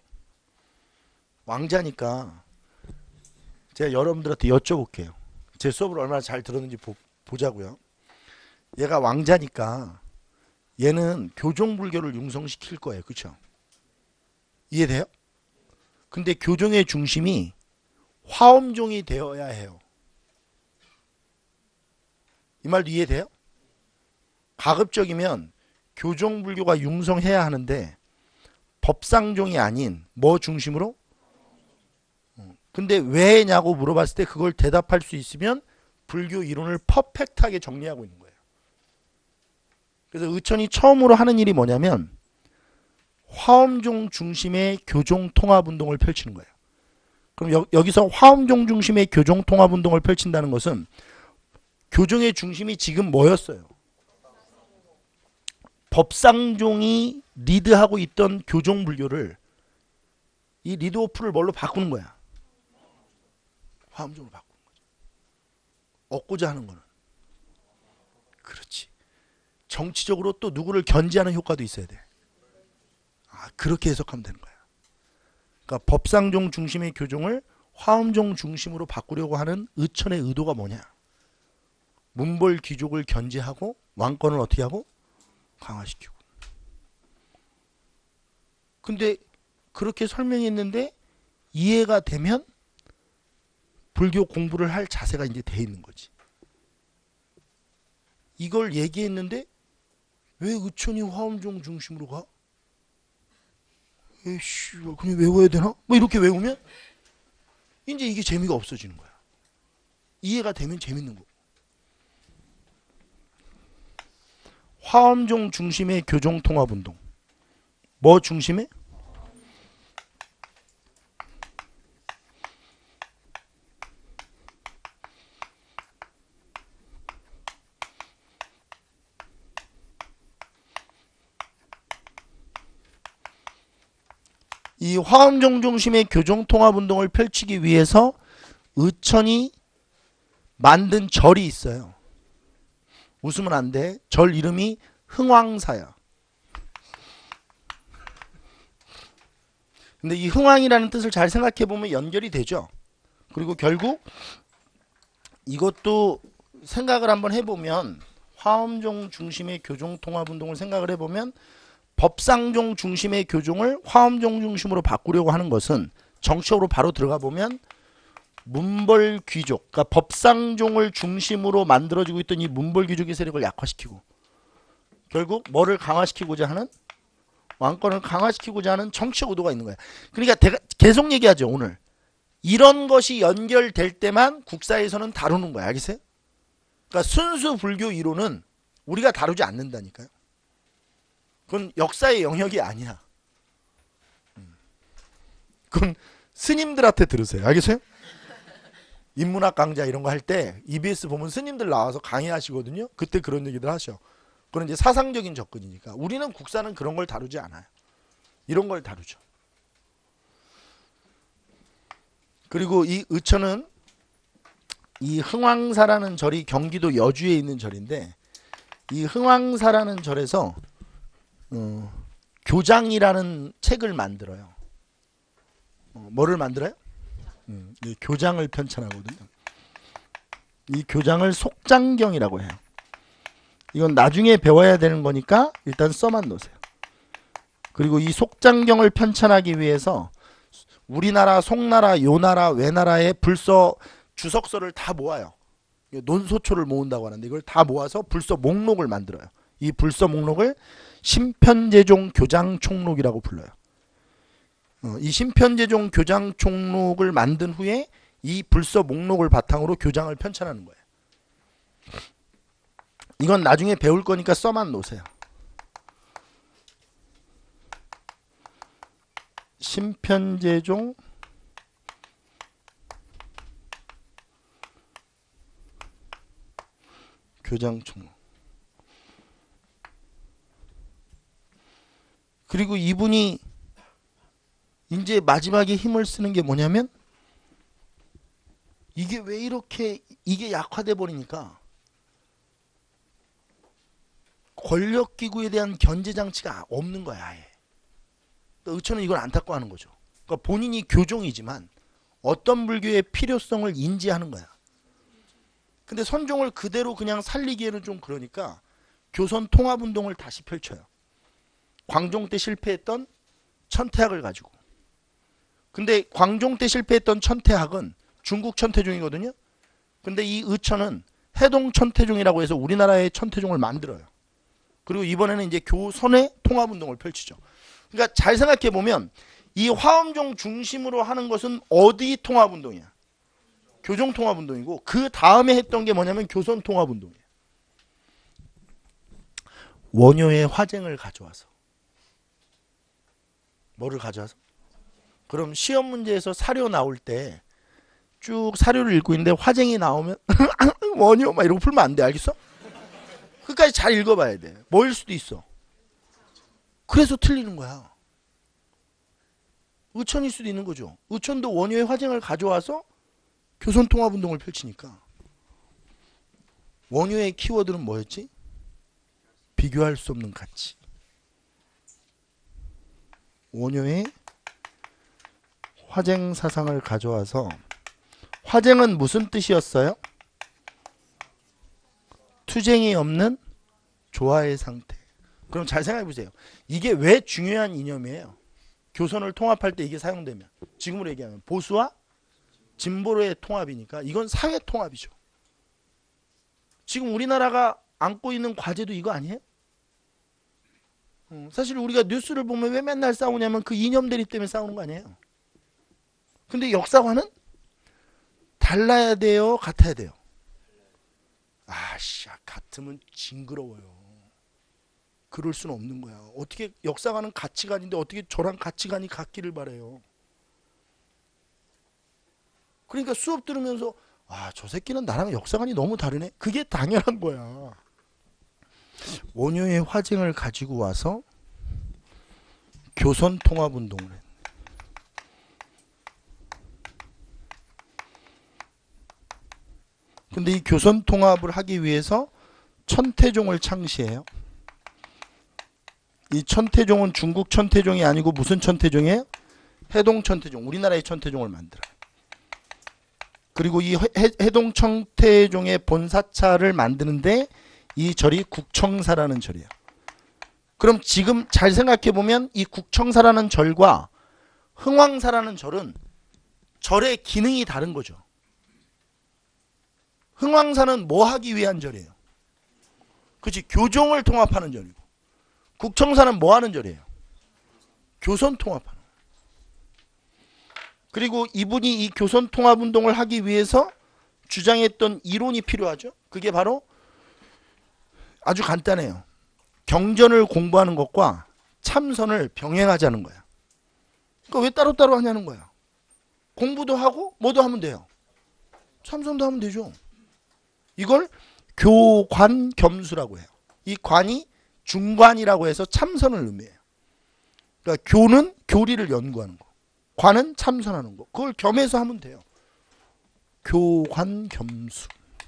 왕자니까 제가 여러분들한테 여쭤볼게요. 제 수업을 얼마나 잘 들었는지 보, 보자고요. 얘가 왕자니까 얘는 교종불교를 융성시킬 거예요. 그렇죠? 이해돼요? 근데 교종의 중심이 화엄종이 되어야 해요. 이 말도 이해돼요? 가급적이면 교종불교가 융성해야 하는데 법상종이 아닌 뭐 중심으로? 근데 왜냐고 물어봤을 때 그걸 대답할 수 있으면 불교 이론을 퍼펙트하게 정리하고 있는 거예요. 그래서 의천이 처음으로 하는 일이 뭐냐면 화엄종 중심의 교종통합운동을 펼치는 거예요. 그럼 여, 여기서 화엄종 중심의 교종통합운동을 펼친다는 것은 교종의 중심이 지금 뭐였어요? 법상종이 리드하고 있던 교종불교를 이 리드오프를 뭘로 바꾸는 거야? 화엄종으로 바꾸는 거죠. 얻고자 하는 거는. 그렇지. 정치적으로 또 누구를 견제하는 효과도 있어야 돼. 아, 그렇게 해석하면 되는 거야. 그러니까 법상종 중심의 교종을 화엄종 중심으로 바꾸려고 하는 의천의 의도가 뭐냐? 문벌귀족을 견제하고 왕권을 어떻게 하고? 강화시키고. 근데 그렇게 설명했는데 이해가 되면 불교 공부를 할 자세가 이제 돼 있는 거지. 이걸 얘기했는데 왜 의천이 화엄종 중심으로 가? 에이씨, 그냥 외워야 되나? 뭐 이렇게 외우면 이제 이게 재미가 없어지는 거야. 이해가 되면 재밌는 거고. 화엄종 중심의 교종통합운동. 뭐 중심에? 이 화엄종 중심의 교종통합운동을 펼치기 위해서 의천이 만든 절이 있어요. 웃으면 안 돼. 절 이름이 흥왕사야. 근데 이 흥왕이라는 뜻을 잘 생각해 보면 연결이 되죠. 그리고 결국 이것도 생각을 한번 해보면 화엄종 중심의 교종통합운동을 생각을 해보면 법상종 중심의 교종을 화엄종 중심으로 바꾸려고 하는 것은 정치적으로 바로 들어가 보면 문벌귀족, 그러니까 법상종을 중심으로 만들어지고 있던 이 문벌귀족의 세력을 약화시키고 결국 뭐를 강화시키고자 하는 왕권을 강화시키고자 하는 정치적 의도가 있는 거야. 그러니까 대가, 계속 얘기하죠. 오늘 이런 것이 연결될 때만 국사에서는 다루는 거야. 알겠어요? 그러니까 순수 불교 이론은 우리가 다루지 않는다니까요. 그건 역사의 영역이 아니야. 그건 스님들한테 들으세요. 알겠어요? 인문학 강좌 이런 거 할 때 이비에스 보면 스님들 나와서 강의하시거든요. 그때 그런 얘기들 하셔. 그건 이제 사상적인 접근이니까. 우리는 국사는 그런 걸 다루지 않아요. 이런 걸 다루죠. 그리고 이 의천은 이 흥왕사라는 절이 경기도 여주에 있는 절인데 이 흥왕사라는 절에서 어, 교장이라는 책을 만들어요. 어, 뭐를 만들어요? 음, 이 교장을 편찬하거든요. 이 교장을 속장경이라고 해요. 이건 나중에 배워야 되는 거니까 일단 써만 놓으세요. 그리고 이 속장경을 편찬하기 위해서 우리나라, 송나라, 요나라, 외나라의 불서 주석서를 다 모아요. 논소초를 모은다고 하는데 이걸 다 모아서 불서 목록을 만들어요. 이 불서 목록을 심편제종 교장총록이라고 불러요. 어, 이 심편제종 교장총록을 만든 후에 이 불서 목록을 바탕으로 교장을 편찬하는 거예요. 이건 나중에 배울 거니까 써만 놓으세요. 심편제종 교장총록. 그리고 이분이 이제 마지막에 힘을 쓰는 게 뭐냐면 이게 왜 이렇게 이게 약화돼 버리니까 권력기구에 대한 견제장치가 없는 거야. 아예. 그러니까 의천은 이걸 안타까워하는 거죠. 그러니까 본인이 교종이지만 어떤 불교의 필요성을 인지하는 거야. 근데 선종을 그대로 그냥 살리기에는 좀 그러니까 교선 통합운동을 다시 펼쳐요. 광종 때 실패했던 천태학을 가지고. 근데 광종 때 실패했던 천태학은 중국 천태종이거든요. 근데 이 의천은 해동 천태종이라고 해서 우리나라의 천태종을 만들어요. 그리고 이번에는 이제 교선의 통합운동을 펼치죠. 그러니까 잘 생각해 보면 이 화엄종 중심으로 하는 것은 어디 통합운동이야? 교종 통합운동이고 그 다음에 했던 게 뭐냐면 교선 통합운동이에요. 원효의 화쟁을 가져와서. 뭐를 가져와서? 그럼 시험 문제에서 사료 나올 때 쭉 사료를 읽고 있는데 화쟁이 나오면 원효 막 이러고 풀면 안 돼. 알겠어? 끝까지 잘 읽어봐야 돼. 뭐일 수도 있어. 그래서 틀리는 거야. 의천일 수도 있는 거죠. 의천도 원효의 화쟁을 가져와서 교선통합운동을 펼치니까. 원효의 키워드는 뭐였지? 비교할 수 없는 가치. 원효의 화쟁 사상을 가져와서 화쟁은 무슨 뜻이었어요? 투쟁이 없는 조화의 상태. 그럼 잘 생각해 보세요. 이게 왜 중요한 이념이에요? 교선을 통합할 때 이게 사용되면 지금으로 얘기하면 보수와 진보로의 통합이니까 이건 사회 통합이죠. 지금 우리나라가 안고 있는 과제도 이거 아니에요? 사실 우리가 뉴스를 보면 왜 맨날 싸우냐면 그 이념 대립 때문에 싸우는 거 아니에요? 근데 역사관은 달라야 돼요? 같아야 돼요? 아씨, 같으면 징그러워요. 그럴 수는 없는 거야. 어떻게 역사가는 가치관인데 어떻게 저랑 가치관이 같기를 바래요. 그러니까 수업 들으면서 아, 저 새끼는 나랑 역사관이 너무 다르네. 그게 당연한 거야. 원효의 화쟁을 가지고 와서 교선통합운동을 했네. 근데 이 교선통합을 하기 위해서 천태종을 창시해요. 이 천태종은 중국 천태종이 아니고 무슨 천태종이에요? 해동 천태종, 우리나라의 천태종을 만들어요. 그리고 이 해동 천태종의 본사찰을 만드는데 이 절이 국청사라는 절이에요. 그럼 지금 잘 생각해 보면 이 국청사라는 절과 흥왕사라는 절은 절의 기능이 다른 거죠. 흥왕사는 뭐 하기 위한 절이에요? 그렇지, 교종을 통합하는 절이고, 국청사는 뭐 하는 절이에요? 교선 통합하는. 그리고 이분이 이 교선 통합 운동을 하기 위해서 주장했던 이론이 필요하죠. 그게 바로 아주 간단해요. 경전을 공부하는 것과 참선을 병행하자는 거야. 그러니까 왜 따로따로 하냐는 거야. 공부도 하고 뭐도 하면 돼요. 참선도 하면 되죠. 이걸 교관겸수라고 해요. 이 관이 중관이라고 해서 참선을 의미해요. 그러니까 교는 교리를 연구하는 거, 관은 참선하는 거. 그걸 겸해서 하면 돼요. 교관겸수.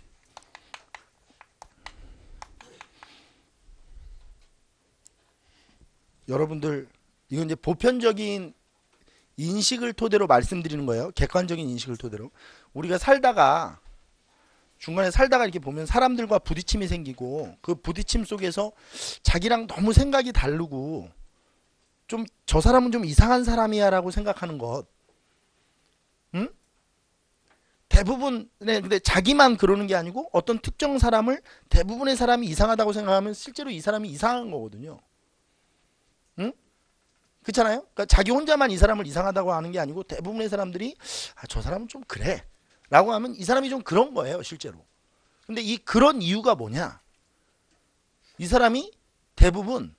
여러분들, 이건 이제 보편적인 인식을 토대로 말씀드리는 거예요. 객관적인 인식을 토대로. 우리가 살다가 중간에 살다가 이렇게 보면 사람들과 부딪힘이 생기고 그 부딪힘 속에서 자기랑 너무 생각이 다르고 좀 저 사람은 좀 이상한 사람이야 라고 생각하는 것. 응? 대부분, 네, 근데 자기만 그러는 게 아니고 어떤 특정 사람을 대부분의 사람이 이상하다고 생각하면 실제로 이 사람이 이상한 거거든요. 응? 그렇잖아요? 그러니까 자기 혼자만 이 사람을 이상하다고 하는 게 아니고 대부분의 사람들이 아, 저 사람은 좀 그래 라고 하면 이 사람이 좀 그런 거예요, 실제로. 근데 이 그런 이유가 뭐냐? 이 사람이 대부분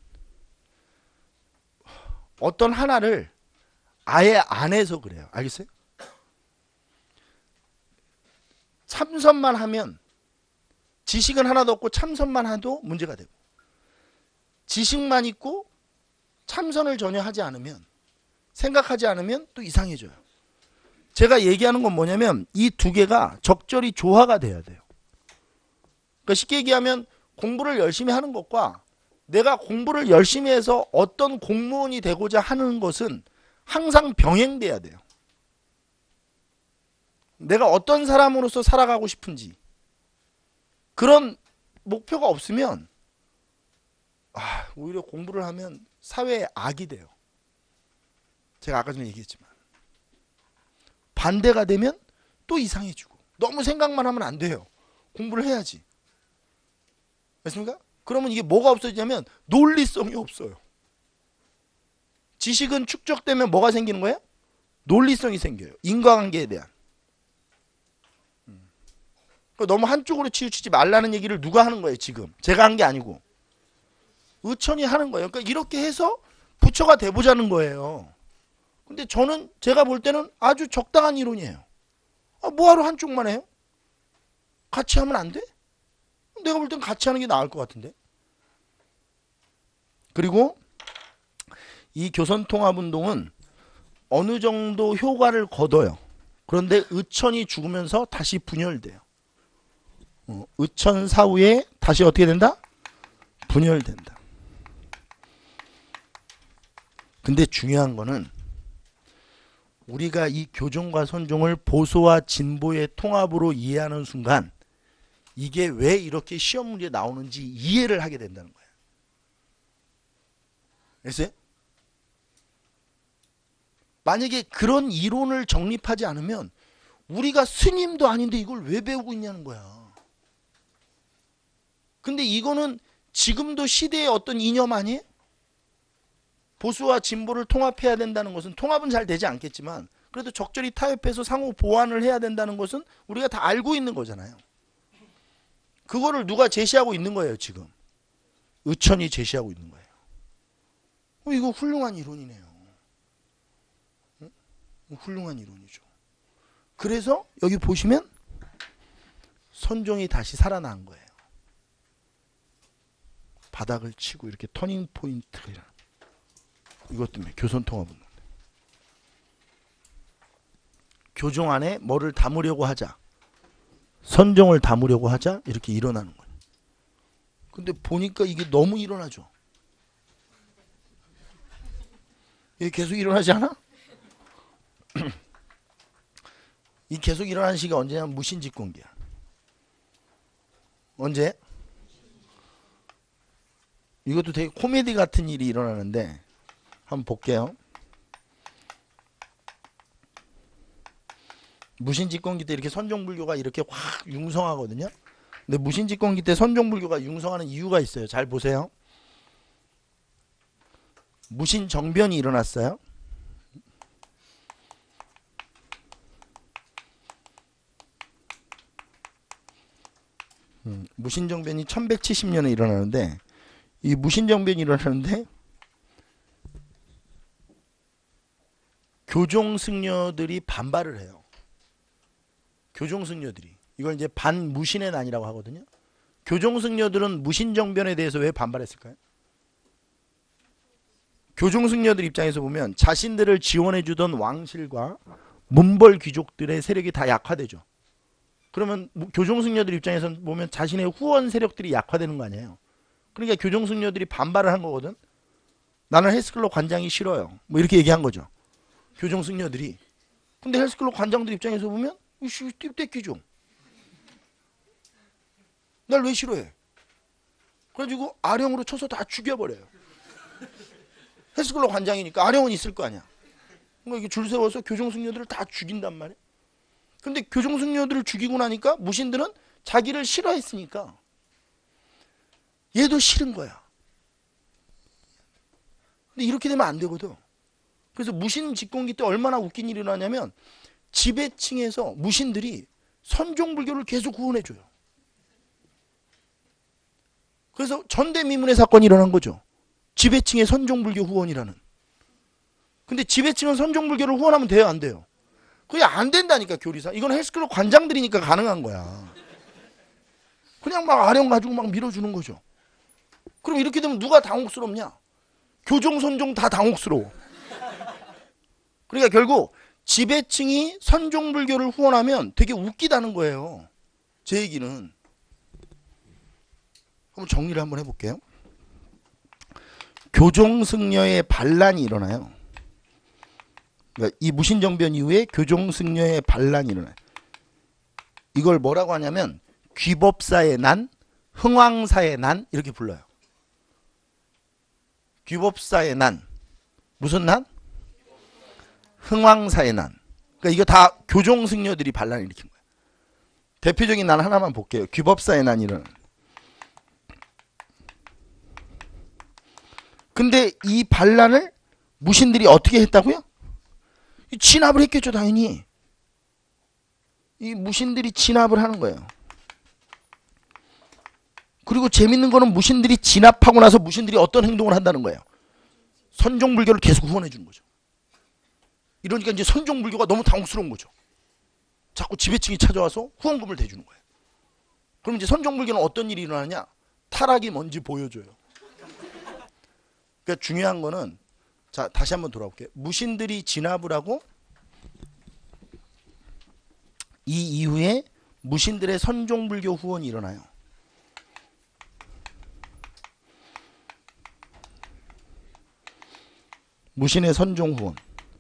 어떤 하나를 아예 안 해서 그래요. 알겠어요? 참선만 하면, 지식은 하나도 없고 참선만 해도 문제가 되고, 지식만 있고 참선을 전혀 하지 않으면, 생각하지 않으면 또 이상해져요. 제가 얘기하는 건 뭐냐면 이 두 개가 적절히 조화가 돼야 돼요. 그러니까 쉽게 얘기하면 공부를 열심히 하는 것과 내가 공부를 열심히 해서 어떤 공무원이 되고자 하는 것은 항상 병행돼야 돼요. 내가 어떤 사람으로서 살아가고 싶은지 그런 목표가 없으면 아, 오히려 공부를 하면 사회의 악이 돼요. 제가 아까 전에 얘기했지만 반대가 되면 또 이상해지고 너무 생각만 하면 안 돼요. 공부를 해야지. 맞습니까? 그러면 이게 뭐가 없어지냐면 논리성이 없어요. 지식은 축적되면 뭐가 생기는 거예요? 논리성이 생겨요. 인과관계에 대한. 너무 한쪽으로 치우치지 말라는 얘기를 누가 하는 거예요, 지금? 제가 한 게 아니고. 의천이 하는 거예요. 그러니까 이렇게 해서 부처가 돼보자는 거예요. 근데 저는 제가 볼 때는 아주 적당한 이론이에요. 아, 뭐하러 한쪽만 해요? 같이 하면 안 돼? 내가 볼 땐 같이 하는 게 나을 것 같은데. 그리고 이 교선통합운동은 어느 정도 효과를 거둬요. 그런데 의천이 죽으면서 다시 분열돼요. 어, 의천 사후에 다시 어떻게 된다? 분열된다. 근데 중요한 거는 우리가 이 교종과 선종을 보수와 진보의 통합으로 이해하는 순간 이게 왜 이렇게 시험 문제에 나오는지 이해를 하게 된다는 거예요. 알겠어요? 만약에 그런 이론을 정립하지 않으면 우리가 스님도 아닌데 이걸 왜 배우고 있냐는 거야. 근데 이거는 지금도 시대의 어떤 이념 아니에요? 보수와 진보를 통합해야 된다는 것은, 통합은 잘 되지 않겠지만 그래도 적절히 타협해서 상호 보완을 해야 된다는 것은 우리가 다 알고 있는 거잖아요. 그거를 누가 제시하고 있는 거예요. 지금 의천이 제시하고 있는 거예요. 어, 이거 훌륭한 이론이네요. 어? 훌륭한 이론이죠. 그래서 여기 보시면 선종이 다시 살아난 거예요. 바닥을 치고 이렇게 터닝 포인트가, 이것 때문에 교선통합운동. 교종 안에 뭐를 담으려고 하자, 선종을 담으려고 하자, 이렇게 일어나는 거예요. 근데 보니까 이게 너무 일어나죠. 이게 계속 일어나지 않아? 이 계속 일어나는 시기가 언제냐면 무신집권기야. 언제? 이것도 되게 코미디 같은 일이 일어나는데 한번 볼게요. 무신집권기 때 이렇게 선종불교가 이렇게 확 융성하거든요. 근데 무신집권기 때 선종불교가 융성하는 이유가 있어요. 잘 보세요. 무신정변이 일어났어요. 음, 무신정변이 천백칠십 년에 일어나는데, 이 무신정변이 일어나는데 교종승려들이 반발을 해요. 교종승려들이. 이걸 이제 반무신의 난이라고 하거든요. 교종승려들은 무신정변에 대해서 왜 반발했을까요? 교종승려들 입장에서 보면 자신들을 지원해주던 왕실과 문벌 귀족들의 세력이 다 약화되죠. 그러면 교종승려들 입장에서 보면 자신의 후원 세력들이 약화되는 거 아니에요. 그러니까 교종승려들이 반발을 한 거거든. 나는 헬스클럽 관장이 싫어요. 뭐 이렇게 얘기한 거죠. 교종승려들이. 근데 헬스클럽 관장들 입장에서 보면 이씨 띠떼끼죠. 날 왜 싫어해? 그래가지고 아령으로 쳐서 다 죽여버려요. 헬스클럽 관장이니까 아령은 있을 거 아니야. 그러니까 이게 줄 세워서 교종승려들을 다 죽인단 말이야. 근데 교종승려들을 죽이고 나니까 무신들은 자기를 싫어했으니까 얘도 싫은 거야. 근데 이렇게 되면 안 되거든. 그래서 무신 집권기 때 얼마나 웃긴 일이 일어나냐면 지배층에서 무신들이 선종불교를 계속 후원해줘요. 그래서 전대미문의 사건이 일어난 거죠. 지배층의 선종불교 후원이라는. 근데 지배층은 선종불교를 후원하면 돼요, 안 돼요? 그게 안 된다니까, 교리상. 이건 헬스클럽 관장들이니까 가능한 거야. 그냥 막 아령 가지고 막 밀어주는 거죠. 그럼 이렇게 되면 누가 당혹스럽냐? 교종, 선종 다 당혹스러워. 그러니까 결국 지배층이 선종불교를 후원하면 되게 웃기다는 거예요. 제 얘기는. 한번 정리를 한번 해볼게요. 교종승려의 반란이 일어나요. 그러니까 이 무신정변 이후에 교종승려의 반란이 일어나요. 이걸 뭐라고 하냐면 귀법사의 난, 흥왕사의 난 이렇게 불러요. 귀법사의 난. 무슨 난? 흥왕사의 난. 그러니까 이거 다 교종승려들이 반란을 일으킨 거예요. 대표적인 난 하나만 볼게요. 귀법사의 난이 일어나는. 근데 이 반란을 무신들이 어떻게 했다고요? 진압을 했겠죠, 당연히. 이 무신들이 진압을 하는 거예요. 그리고 재밌는 거는 무신들이 진압하고 나서 무신들이 어떤 행동을 한다는 거예요. 선종불교를 계속 후원해 주는 거죠. 이러니까 이제 선종불교가 너무 당혹스러운 거죠. 자꾸 지배층이 찾아와서 후원금을 대주는 거예요. 그럼 이제 선종불교는 어떤 일이 일어나냐? 타락이 뭔지 보여줘요. 그러니까 중요한 거는, 자 다시 한번 돌아올게요. 무신들이 진압을 하고 이 이후에 무신들의 선종불교 후원이 일어나요. 무신의 선종 후원.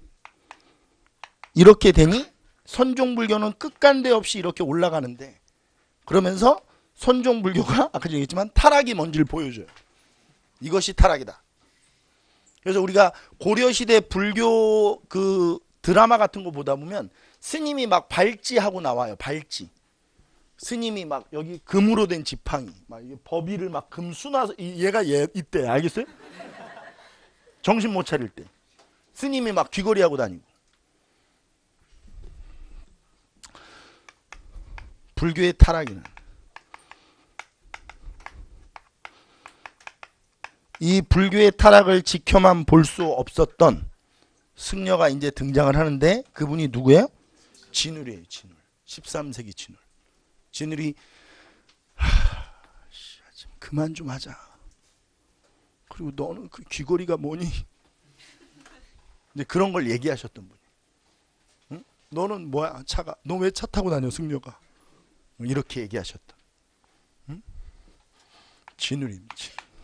이렇게 되니 선종불교는 끝간데 없이 이렇게 올라가는데, 그러면서 선종불교가 아까 얘기했지만 타락이 뭔지를 보여줘요. 이것이 타락이다. 그래서 우리가 고려시대 불교 그 드라마 같은 거 보다 보면 스님이 막 발찌하고 나와요. 발찌. 스님이 막 여기 금으로 된 지팡이, 막 법의를 막 금 수나서, 얘가 얘 이때 알겠어요? 정신 못 차릴 때. 스님이 막 귀걸이 하고 다니고. 불교의 타락이는 이 불교의 타락을 지켜만 볼 수 없었던 승려가 이제 등장을 하는데 그분이 누구예요? 진울이에요. 진울. 십삼 세기 진울. 진울이 하, 그만 좀 하자. 그리고 너는 그 귀걸이가 뭐니? 이제 그런 걸 얘기하셨던 분이. 응? 너는 뭐야 차가? 너 왜 차 타고 다녀 승려가? 이렇게 얘기하셨던. 응? 진울입니다.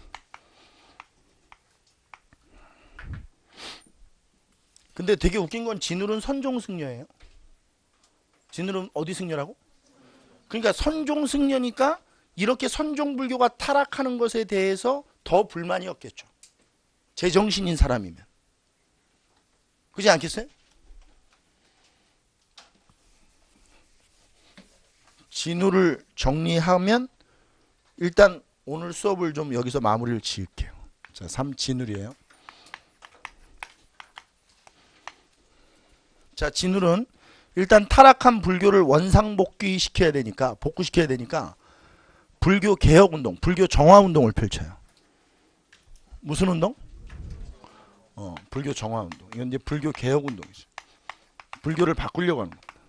근데 되게 웃긴 건 진울은 선종 승려예요. 진울은 어디 승려라고? 그러니까 선종 승려니까 이렇게 선종 불교가 타락하는 것에 대해서 더 불만이 없겠죠. 제정신인 사람이면. 그렇지 않겠어요? 진울을 정리하면 일단 오늘 수업을 좀 여기서 마무리를 지을게요. 자, 삼 진울이에요. 자, 진울은 일단 타락한 불교를 원상복귀 시켜야 되니까, 복구시켜야 되니까 불교 개혁운동, 불교 정화운동을 펼쳐요. 무슨 운동? 어, 불교 정화운동. 이건 이제 불교 개혁운동이죠. 불교를 바꾸려고 하는 겁니다.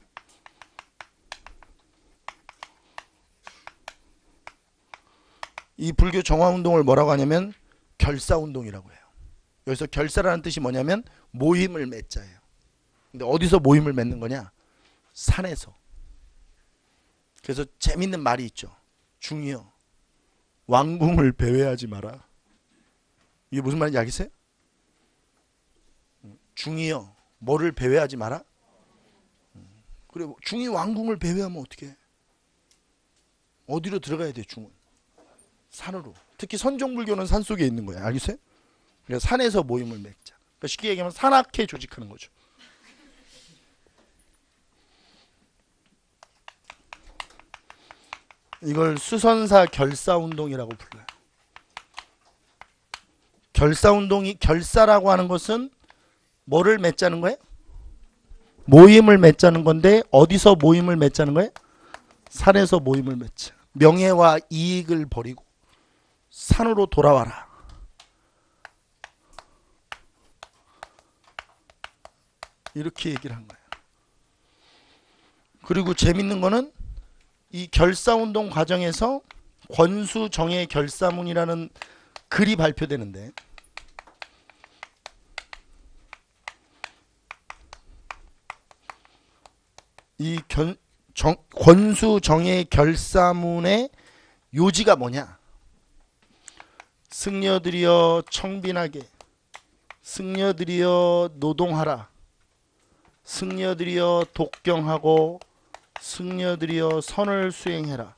이 불교 정화운동을 뭐라고 하냐면 결사운동이라고 해요. 여기서 결사라는 뜻이 뭐냐면 모임을 맺자예요. 근데 어디서 모임을 맺는 거냐? 산에서. 그래서 재밌는 말이 있죠. 중이여, 왕궁을 배회하지 마라. 이게 무슨 말인지 알겠어요? 중이여, 뭐를 배회하지 마라? 그래, 중이 왕궁을 배회하면 어떻게 해? 어디로 들어가야 돼, 중은? 산으로. 특히 선종불교는 산 속에 있는 거예요. 알겠어요? 그래서 산에서 모임을 맺자. 그러니까 쉽게 얘기하면 산악회 조직하는 거죠. 이걸 수선사 결사운동이라고 불러요. 결사운동이, 결사라고 하는 것은 뭐를 맺자는 거예요? 모임을 맺자는 건데 어디서 모임을 맺자는 거예요? 산에서 모임을 맺자. 명예와 이익을 버리고 산으로 돌아와라. 이렇게 얘기를 한 거예요. 그리고 재밌는 거는 이 결사운동 과정에서 권수정의 결사문이라는 글이 발표되는데 이 견, 정, 권수정의 결사문의 요지가 뭐냐? 승려들이여 청빈하게, 승려들이여 노동하라, 승려들이여 독경하고, 승려들이여 선을 수행해라.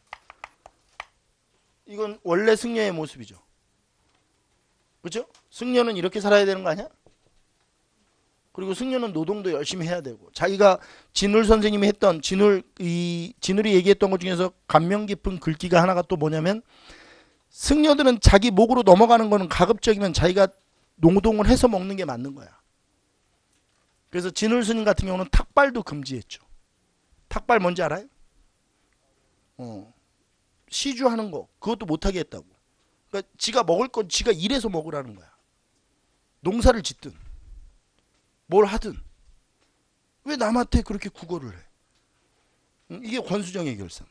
이건 원래 승려의 모습이죠. 그렇죠? 승려는 이렇게 살아야 되는 거 아니야? 그리고 승려는 노동도 열심히 해야 되고, 자기가 진울 선생님이 했던 진울 이 진울이 얘기했던 것 중에서 감명 깊은 글귀가 하나가 또 뭐냐면, 승려들은 자기 목으로 넘어가는 거는 가급적이면 자기가 노동을 해서 먹는 게 맞는 거야. 그래서 진울 스님 같은 경우는 탁발도 금지했죠. 탁발 뭔지 알아요? 어, 시주하는 거 그것도 못하게 했다고. 그러니까 지가 먹을 건 지가 일해서 먹으라는 거야. 농사를 짓든 뭘 하든 왜 남한테 그렇게 구걸을 해? 이게 권수정의 결사.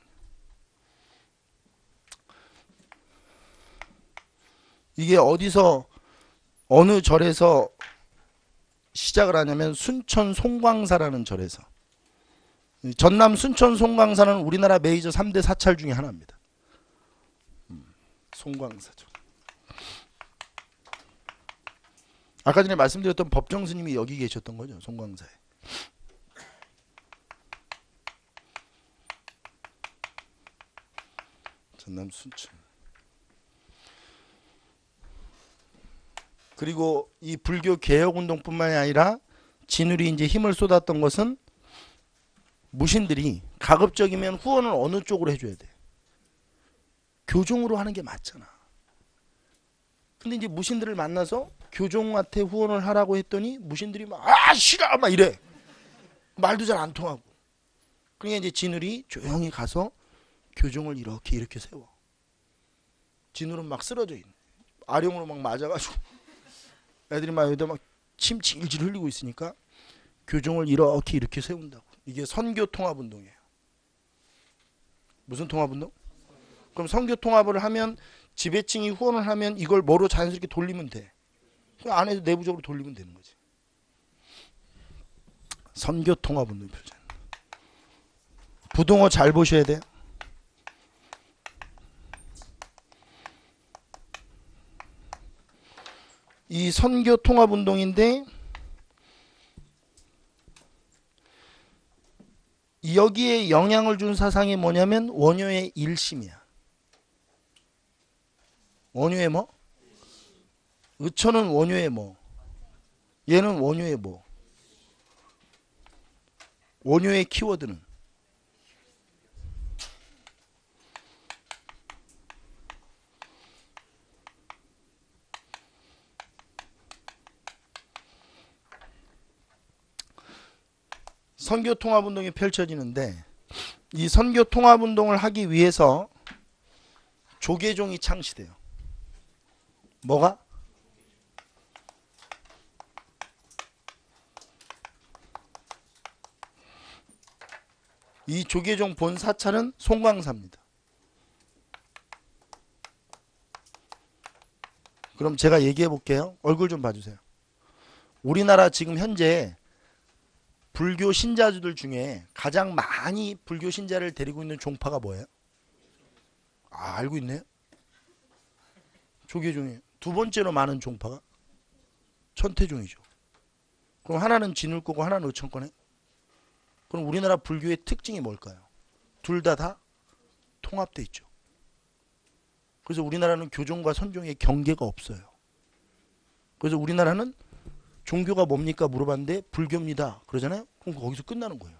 이게 어디서 어느 절에서 시작을 하냐면 순천 송광사라는 절에서. 전남 순천 송광사는 우리나라 메이저 삼 대 사찰 중에 하나입니다. 송광사죠. 아까 전에 말씀드렸던 법정 스님이 여기 계셨던 거죠. 송광사에. 전남 순천. 그리고 이 불교 개혁운동뿐만이 아니라 진울이 이제 힘을 쏟았던 것은 무신들이 가급적이면 후원을 어느 쪽으로 해줘야 돼? 교종으로 하는 게 맞잖아. 근데 이제 무신들을 만나서 교종한테 후원을 하라고 했더니 무신들이 막 아 싫어 막 이래. 말도 잘 안 통하고. 그러니까 이제 진울이 조용히 가서 교종을 이렇게 이렇게 세워. 진울은 막 쓰러져 있네. 아령으로 막 맞아가지고 애들이 막 여기다 막 침 질질 흘리고 있으니까 교종을 이렇게 이렇게 세운다고. 이게 선교 통합 운동이에요. 무슨 통합 운동? 그럼 선교 통합을 하면 지배층이 후원을 하면 이걸 뭐로 자연스럽게 돌리면 돼. 그 안에서 내부적으로 돌리면 되는 거지. 선교 통합 운동 표현. 부동어 잘 보셔야 돼요. 이 선교 통합 운동인데 여기에 영향을 준 사상이 뭐냐면 원효의 일심이야. 원효의 뭐? 의처는 원효의 뭐? 얘는 원효의 뭐? 원효의 키워드는 선교 통합 운동이 펼쳐지는데 이 선교 통합 운동을 하기 위해서 조계종이 창시돼요. 뭐가? 이 조계종 본 사찰은 송광사입니다. 그럼 제가 얘기해 볼게요. 얼굴 좀 봐주세요. 우리나라 지금 현재 불교 신자들 중에 가장 많이 불교 신자를 데리고 있는 종파가 뭐예요? 아, 알고 있네요. 조계종이에요. 두 번째로 많은 종파가 천태종이죠. 그럼 하나는 진울거고 하나는 의천거네. 그럼 우리나라 불교의 특징이 뭘까요? 둘 다 다 통합돼 있죠. 그래서 우리나라는 교종과 선종의 경계가 없어요. 그래서 우리나라는 종교가 뭡니까 물어봤는데 불교입니다. 그러잖아요. 그럼 거기서 끝나는 거예요.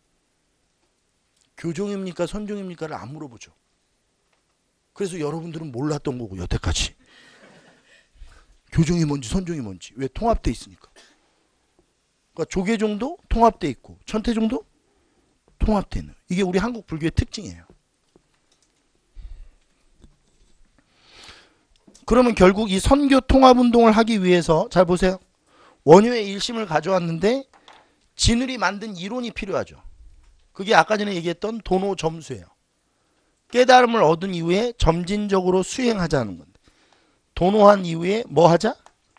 교종입니까 선종입니까를 안 물어보죠. 그래서 여러분들은 몰랐던 거고 여태까지. 교종이 뭔지 선종이 뭔지. 왜? 통합돼 있으니까. 그러니까 조계종도 통합돼 있고 천태종도 통합돼 있는. 이게 우리 한국 불교의 특징이에요. 그러면 결국 이 선교 통합 운동을 하기 위해서 잘 보세요. 원효의 일심을 가져왔는데 진울이 만든 이론이 필요하죠. 그게 아까 전에 얘기했던 도노점수예요. 깨달음을 얻은 이후에 점진적으로 수행하자는 건데 도노한 이후에 뭐 하자?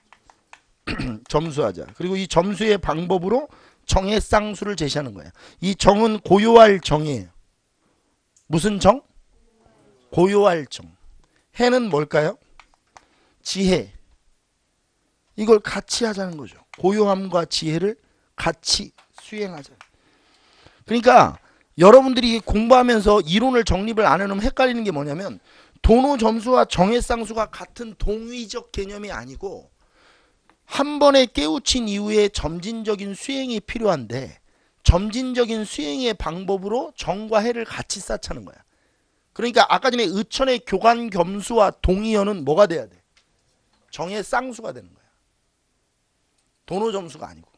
점수하자. 그리고 이 점수의 방법으로 정의 쌍수를 제시하는 거예요. 이 정은 고요할 정이에요. 무슨 정? 고요할 정. 해는 뭘까요? 지혜. 이걸 같이 하자는 거죠. 고요함과 지혜를 같이 수행하자. 그러니까 여러분들이 공부하면서 이론을 정립을 안 해놓으면 헷갈리는 게 뭐냐면 도노 점수와 정의 쌍수가 같은 동의적 개념이 아니고 한 번에 깨우친 이후에 점진적인 수행이 필요한데 점진적인 수행의 방법으로 정과 해를 같이 쌓자는 거야. 그러니까 아까 전에 의천의 교관 겸수와 동의어는 뭐가 돼야 돼? 정의 쌍수가 되는 거야. 도노 점수가 아니고.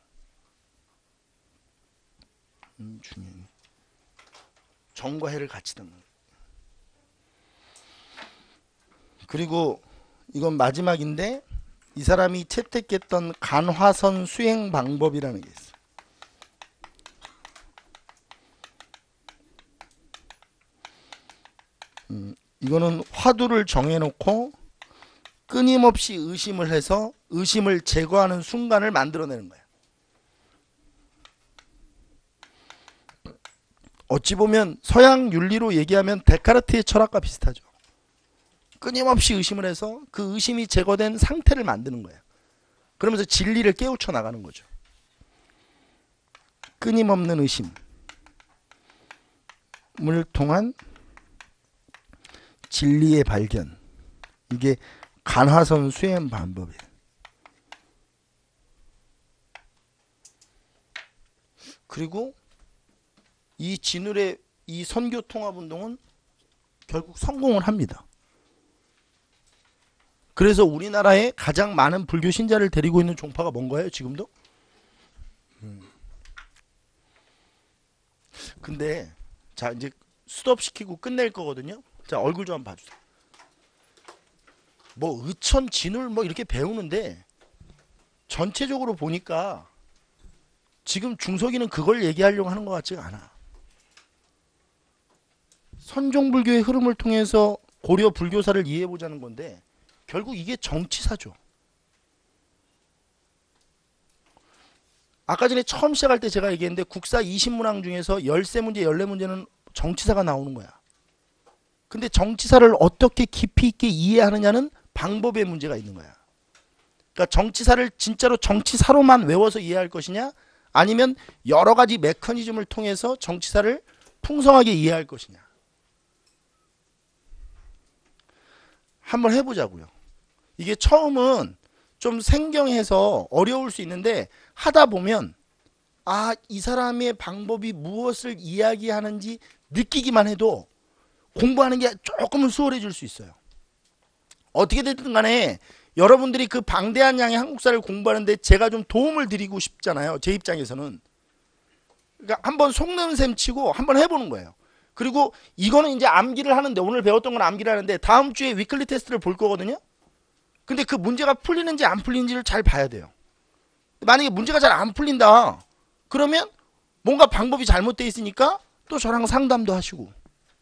음, 중요해. 정과 해를 같이 듣는 거야. 그리고 이건 마지막인데 이 사람이 채택했던 간화선 수행 방법이라는 게 있어요. 음, 이거는 화두를 정해놓고 끊임없이 의심을 해서 의심을 제거하는 순간을 만들어내는 거예요. 어찌 보면 서양 윤리로 얘기하면 데카르트의 철학과 비슷하죠. 끊임없이 의심을 해서 그 의심이 제거된 상태를 만드는 거예요. 그러면서 진리를 깨우쳐 나가는 거죠. 끊임없는 의심을 통한 진리의 발견. 이게 간화선 수행 방법이에요. 그리고 이 진울의 이 선교 통합 운동은 결국 성공을 합니다. 그래서 우리나라에 가장 많은 불교 신자를 데리고 있는 종파가 뭔가요? 지금도? 음. 근데 자 이제 수업시키고 끝낼 거거든요. 자 얼굴 좀 한번 봐주세요. 뭐 의천 진울 뭐 이렇게 배우는데 전체적으로 보니까 지금 중석이는 그걸 얘기하려고 하는 것 같지가 않아. 선종불교의 흐름을 통해서 고려 불교사를 이해해보자는 건데 결국 이게 정치사죠. 아까 전에 처음 시작할 때 제가 얘기했는데 국사 이십 문항 중에서 열세 문제, 열네 문제는 정치사가 나오는 거야. 근데 정치사를 어떻게 깊이 있게 이해하느냐는 방법의 문제가 있는 거야. 그러니까 정치사를 진짜로 정치사로만 외워서 이해할 것이냐 아니면 여러 가지 메커니즘을 통해서 정치사를 풍성하게 이해할 것이냐. 한번 해보자고요. 이게 처음은 좀 생경해서 어려울 수 있는데 하다 보면 아, 이 사람의 방법이 무엇을 이야기하는지 느끼기만 해도 공부하는 게 조금은 수월해질 수 있어요. 어떻게 됐든 간에 여러분들이 그 방대한 양의 한국사를 공부하는데 제가 좀 도움을 드리고 싶잖아요. 제 입장에서는. 그러니까 한번 속는 셈 치고 한번 해보는 거예요. 그리고 이거는 이제 암기를 하는데 오늘 배웠던 건 암기를 하는데 다음 주에 위클리 테스트를 볼 거거든요. 근데 그 문제가 풀리는지 안 풀리는지를 잘 봐야 돼요. 만약에 문제가 잘 안 풀린다. 그러면 뭔가 방법이 잘못되어 있으니까 또 저랑 상담도 하시고.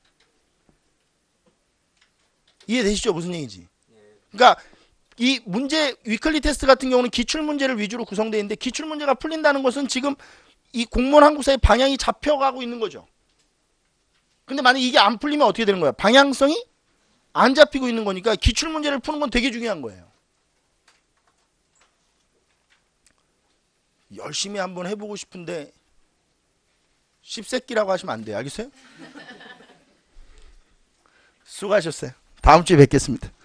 이해되시죠? 무슨 얘기지? 그러니까 이 문제 위클리 테스트 같은 경우는 기출문제를 위주로 구성되어 있는데 기출문제가 풀린다는 것은 지금 이 공무원 한국사의 방향이 잡혀가고 있는 거죠. 근데 만약에 이게 안 풀리면 어떻게 되는 거야? 방향성이 안 잡히고 있는 거니까 기출문제를 푸는 건 되게 중요한 거예요. 열심히 한번 해보고 싶은데 십새끼라고 하시면 안 돼요. 알겠어요? 수고하셨어요. 다음 주에 뵙겠습니다.